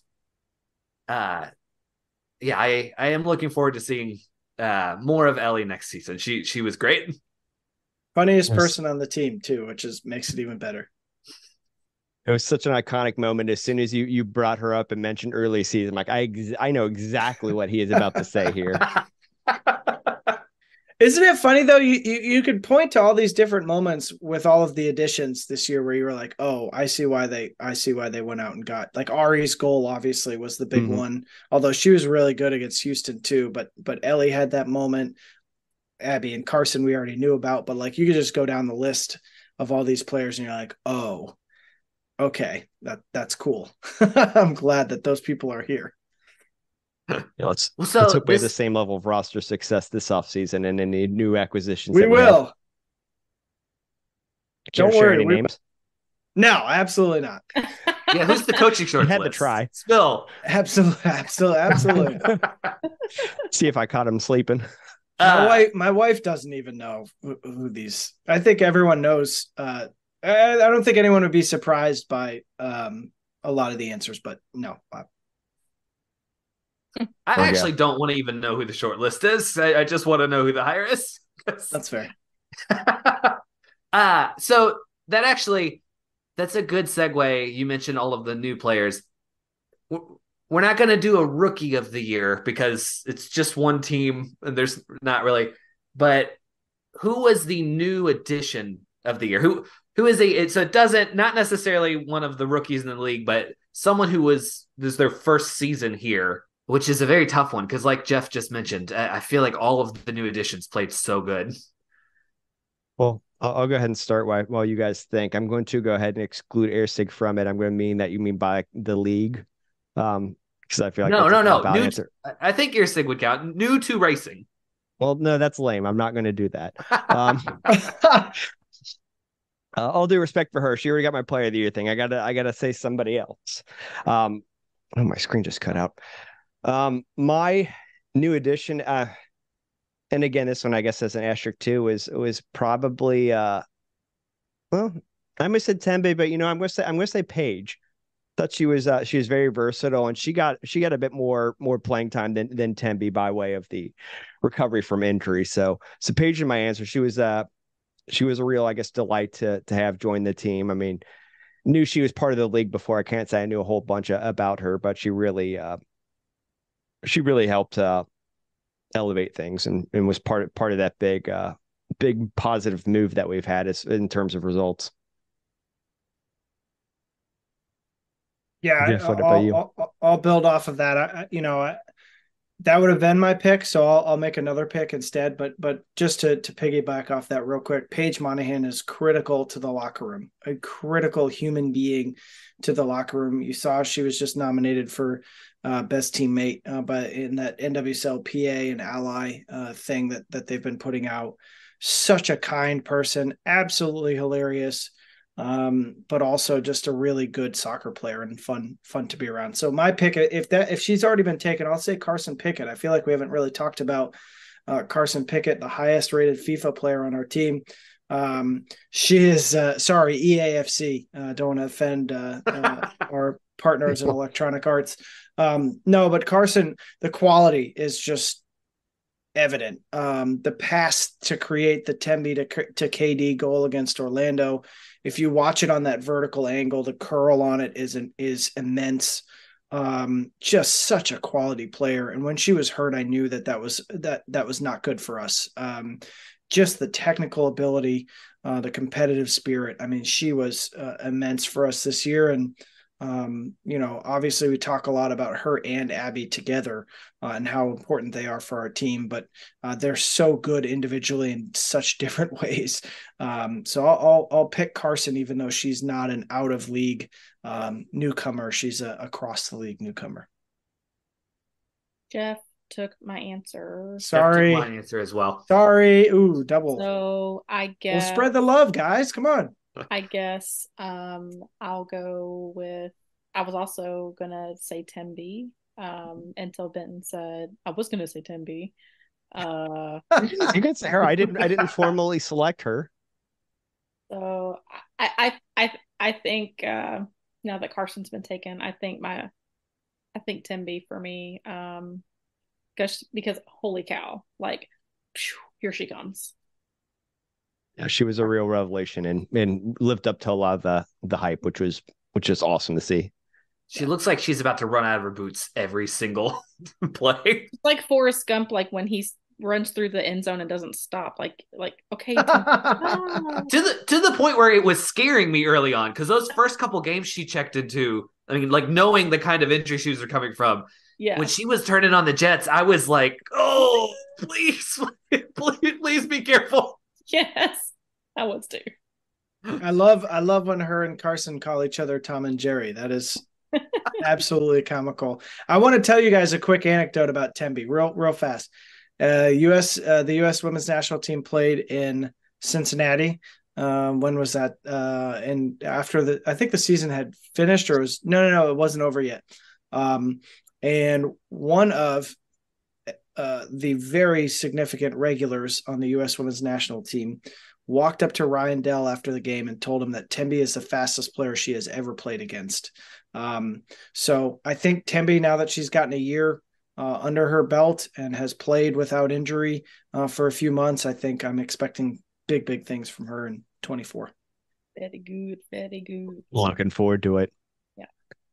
Uh yeah, I I am looking forward to seeing uh more of Ellie next season. She she was great. Funniest yes. person on the team too, which is makes it even better. It was such an iconic moment. As soon as you you brought her up and mentioned early season, like I ex- I know exactly what he is about to say here. Isn't it funny though? You, you you could point to all these different moments with all of the additions this year where you were like, oh, I see why they I see why they went out and got, like, Ari's goal obviously was the big mm-hmm. one, although she was really good against Houston too. But but Ellie had that moment. Abby and Carson we already knew about, but like you could just go down the list of all these players and you're like, oh, okay, that that's cool. I'm glad that those people are here. Yeah, let's, well, so let's hope we this, have the same level of roster success this offseason and any new acquisitions. We will. We Don't worry. Any we... names? No, absolutely not. Yeah, who's the coaching short? You had list? to try. Spill. Absolutely, absolutely, absolutely. See if I caught him sleeping. My uh, wife, my wife doesn't even know who, who these. I think everyone knows. Uh, I, I don't think anyone would be surprised by um, a lot of the answers, but no. I, I oh, actually yeah. don't want to even know who the short list is. I, I just want to know who the hire is. That's fair. uh, so that actually, that's a good segue. You mentioned all of the new players. We're not going to do a rookie of the year because it's just one team and there's not really, but who was the new addition of the year? Who, who is a, it, so it doesn't, not necessarily one of the rookies in the league, but someone who was, this is their first season here, which is a very tough one. Cause like Jeff just mentioned, I, I feel like all of the new additions played so good. Well, I'll, I'll go ahead and start while, while you guys think. I'm going to go ahead and exclude Airsig from it. I'm going to mean that you mean by the league. Um, Because I feel like no, no, no. New answer. To, I think your sig would count. New to racing. Well, no, that's lame. I'm not going to do that. Um, uh, all due respect for her, she already got my player of the year thing. I gotta, I gotta say somebody else. Um, oh, my screen just cut out. Um, my new addition, uh, and again, this one I guess as an asterisk too was was probably uh, well, I almost said Tembe, but you know, I'm gonna say I'm gonna say Paige. Thought she was uh, she was very versatile, and she got she got a bit more more playing time than than Tembe by way of the recovery from injury. So so Paige is my answer. She was uh she was a real, I guess, delight to to have joined the team. I mean, knew she was part of the league before. I can't say I knew a whole bunch of, about her, but she really uh she really helped uh elevate things and, and was part of part of that big uh big positive move that we've had as, in terms of results. Yeah, Jeff, what about you? I'll, I'll, I'll build off of that. I, you know, I, that would have been my pick, so I'll, I'll make another pick instead. But but just to to piggyback off that real quick, Paige Monahan is critical to the locker room, a critical human being to the locker room. You saw she was just nominated for uh, best teammate, uh, but in that N W S L P A and Ally uh, thing that that they've been putting out. Such a kind person, absolutely hilarious. Um, but also just a really good soccer player and fun, fun to be around. So my pick, if that, if she's already been taken, I'll say Carson Pickett. I feel like we haven't really talked about uh, Carson Pickett, the highest rated FIFA player on our team. Um, she is, uh, sorry, E A F C. Uh, don't want to offend uh, uh, our partners in Electronic Arts. Um, no, but Carson, the quality is just evident. Um, the pass to create the Tembe to, to K D goal against Orlando. If you watch it on that vertical angle, the curl on it is an, is immense. Um, just such a quality player. And when she was hurt, I knew that that was that that was not good for us. Um, just the technical ability, uh, the competitive spirit. I mean, she was uh, immense for us this year. And um, you know, obviously, we talk a lot about her and Abby together uh, and how important they are for our team. But uh, they're so good individually in such different ways. Um, so I'll, I'll, I'll pick Carson, even though she's not an out of league um, newcomer. She's a across the league newcomer. Jeff took my answer. Sorry, Jeff took my answer as well. Sorry, ooh, double. So I guess we'll spread the love, guys. Come on. I guess um, I'll go with. I was also gonna say Tembe um, until Benton said I was gonna say Tembe. Uh, you can say her. I didn't. I didn't formally select her. So I I I I think uh, now that Carson's been taken, I think my I think Tembe for me. Um, because because holy cow, like phew, here she comes. Yeah, she was a real revelation and and lived up to a lot of the the hype, which was which is awesome to see. She looks like she's about to run out of her boots every single play. It's like Forrest Gump, like when he runs through the end zone and doesn't stop. Like like okay, to the to the point where it was scaring me early on because those first couple games she checked into. I mean, like knowing the kind of injury shoes are coming from. Yeah. When she was turning on the Jets, I was like, "Oh, please, please, please be careful." Yes, I was too. I love I love when her and Carson call each other Tom and Jerry. That is absolutely comical. I want to tell you guys a quick anecdote about Tembe, real real fast. Uh, U S uh, the U S women's national team played in Cincinnati. Um, when was that? Uh, and after the, I think the season had finished, or it was no, no, no, it wasn't over yet. Um, and one of uh, the very significant regulars on the U S women's national team walked up to Ryan Dell after the game and told him that Tembe is the fastest player she has ever played against. Um, so I think Tembe, now that she's gotten a year uh, under her belt and has played without injury uh, for a few months, I think I'm expecting big, big things from her in twenty-four. Very good. Very good. Looking forward to it. Yeah.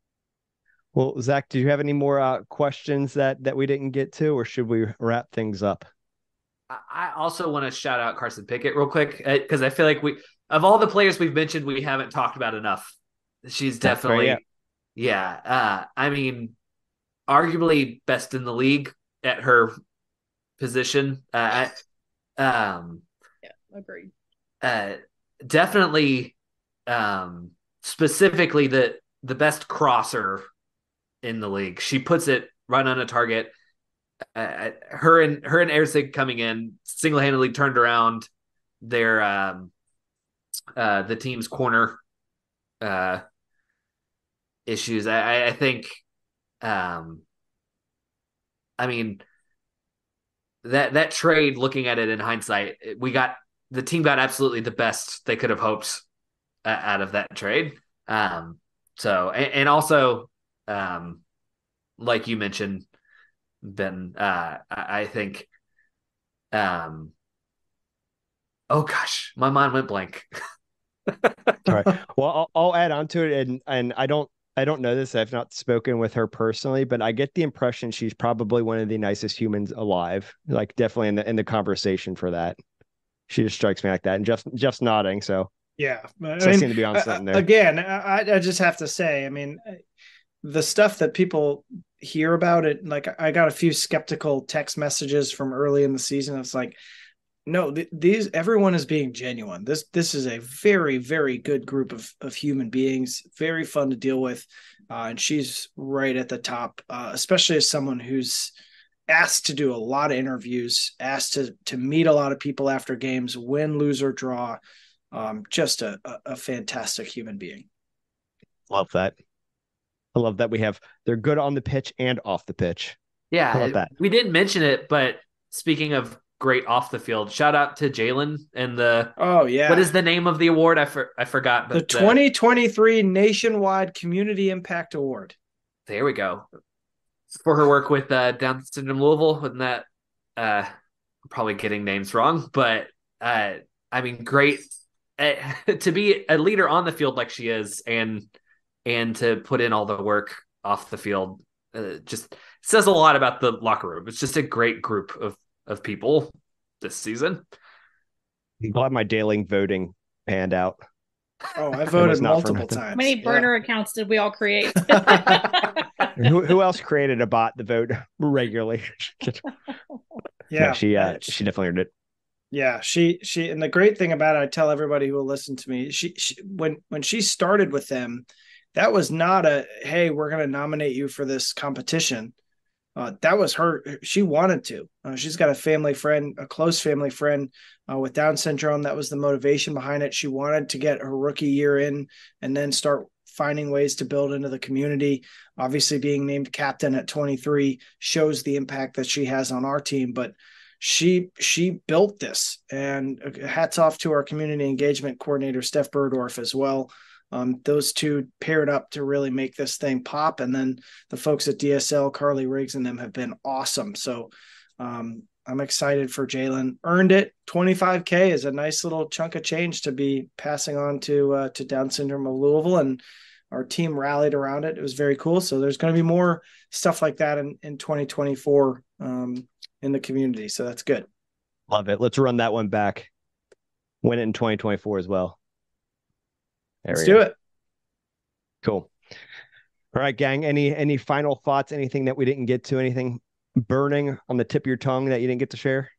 Well, Zach, do you have any more uh, questions that, that we didn't get to, or should we wrap things up? I also want to shout out Carson Pickett real quick because I feel like we, of all the players we've mentioned, we haven't talked about enough. She's definitely, right, yeah. yeah uh, I mean, arguably best in the league at her position. Uh, um, yeah, agreed. Uh, definitely, um, specifically the the best crosser in the league. She puts it right on a target. Uh, her and her and Ersig coming in single-handedly turned around their um, uh, the team's corner uh, issues. I, I think, um, I mean, that that trade. Looking at it in hindsight, we got the team got absolutely the best they could have hoped uh, out of that trade. Um, so, and, and also, um, like you mentioned, Ben, uh, I, I think, um, oh gosh, my mind went blank. All right. Well, I'll, I'll add on to it, and and I don't I don't know this. I've not spoken with her personally, but I get the impression she's probably one of the nicest humans alive. Like definitely in the in the conversation for that. She just strikes me like that, and Jeff's Jeff's nodding. So yeah, I, so I mean, seem to be on something there. Again, I, I just have to say, I mean, the stuff that people hear about it, like I got a few skeptical text messages from early in the season. It's like, no, th- these everyone is being genuine. This this is a very, very good group of of human beings, very fun to deal with, uh, and she's right at the top, uh, especially as someone who's asked to do a lot of interviews, asked to to meet a lot of people after games, win, lose, or draw. Um, just a, a a fantastic human being. Love that. I love that we have they're good on the pitch and off the pitch. Yeah, I love that. We didn't mention it, but speaking of great off the field, shout out to Jalen and the oh yeah, what is the name of the award? I for, I forgot. But the twenty twenty-three Nationwide Community Impact Award. There we go. For her work with uh, Down Syndrome Louisville, and that uh, I'm probably getting names wrong, but uh, I mean, great uh, to be a leader on the field like she is, and and to put in all the work off the field. Uh, just says a lot about the locker room. It's just a great group of of people this season. I'm glad my daily voting panned out. Oh, I voted multiple times. How many burner yeah. accounts did we all create? who, who else created a bot to vote regularly? yeah, yeah, she uh, she definitely earned it. Yeah, she she and the great thing about it, I tell everybody who will listen to me, she, she when when she started with them, that was not a hey, we're going to nominate you for this competition. Uh, that was her. She wanted to. Uh, she's got a family friend, a close family friend uh, with Down syndrome. That was the motivation behind it. She wanted to get her rookie year in and then start finding ways to build into the community. Obviously, being named captain at twenty-three shows the impact that she has on our team. But she she built this, and hats off to our community engagement coordinator, Steph Burdorf, as well. Um, those two paired up to really make this thing pop. And then the folks at D S L, Carly Riggs and them have been awesome. So um, I'm excited for Jalen. Earned it. twenty-five K is a nice little chunk of change to be passing on to, uh, to Down Syndrome of Louisville. And our team rallied around it. It was very cool. So there's going to be more stuff like that in, in twenty twenty-four um, in the community. So that's good. Love it. Let's run that one back. Win it in twenty twenty-four as well. There Let's do it. Cool. All right, gang. Any any final thoughts? Anything that we didn't get to? Anything burning on the tip of your tongue that you didn't get to share?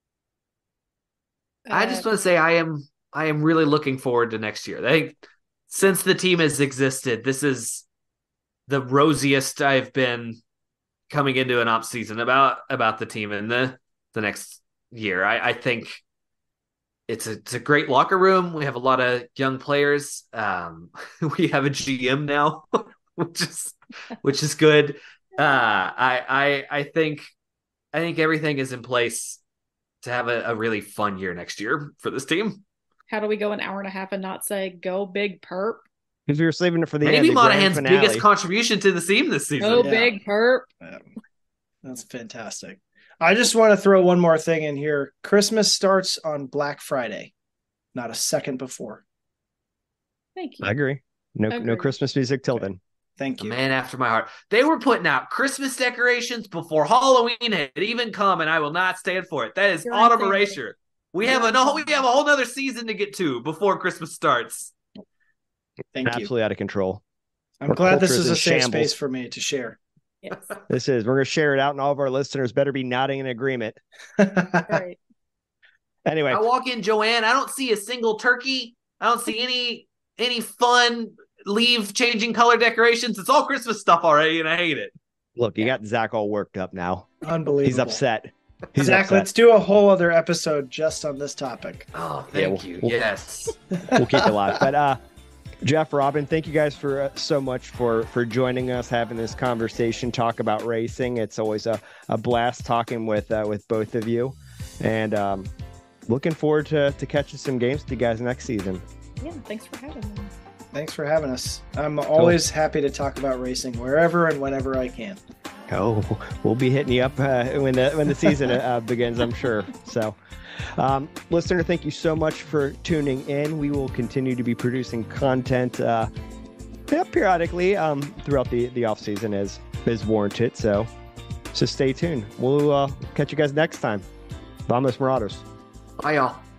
Uh, I just want to say I am I am really looking forward to next year. I think since the team has existed, this is the rosiest I've been coming into an off season about about the team in the the next year. I, I think. It's a, it's a great locker room. We have a lot of young players. Um, we have a G M now, which is which is good. Uh, I I I think I think everything is in place to have a, a really fun year next year for this team. How do we go an hour and a half and not say go Big Perp? Because we were saving it for the maybe end, the Monahan's grand finale. biggest contribution to the team this season. Go Yeah. Big Perp. Yeah. That's fantastic. I just want to throw one more thing in here. Christmas starts on Black Friday, not a second before. Thank you. I agree. No, Agree. no Christmas music till then. Thank A you. man after my heart. They were putting out Christmas decorations before Halloween had even come, and I will not stand for it. That is You're autumn insane. erasure. We You're have a no, we insane. have a whole nother season to get to before Christmas starts. Thank you. Absolutely out of control. I'm Our glad this culture is is a in safe shambles. space for me to share. Yes. This is. We're going to share it out, and all of our listeners better be nodding in agreement. Right. Anyway, I walk in, Joanne. I don't see a single turkey. I don't see any any fun leaf changing color decorations. It's all Christmas stuff already, and I hate it. look, you got Zach all worked up now. Unbelievable. He's upset. He's Zach, upset. let's do a whole other episode just on this topic. Oh, Yeah, thank we'll- you. we'll- Yes. We'll keep it live. But uh, Jeff, Robin, thank you guys for uh, so much for for joining us, having this conversation, talk about racing. It's always a, a blast talking with uh, with both of you, and um, looking forward to to catching some games with you guys next season. Yeah, thanks for having me. Thanks for having us. I'm always cool. happy to talk about racing wherever and whenever I can. Oh, we'll be hitting you up uh, when the when the season uh, begins, I'm sure. So, um, listener, thank you so much for tuning in. We will continue to be producing content uh, periodically um, throughout the, the off season as as warranted. So, so stay tuned. We'll uh, catch you guys next time. Vamos Morados. Bye, y'all.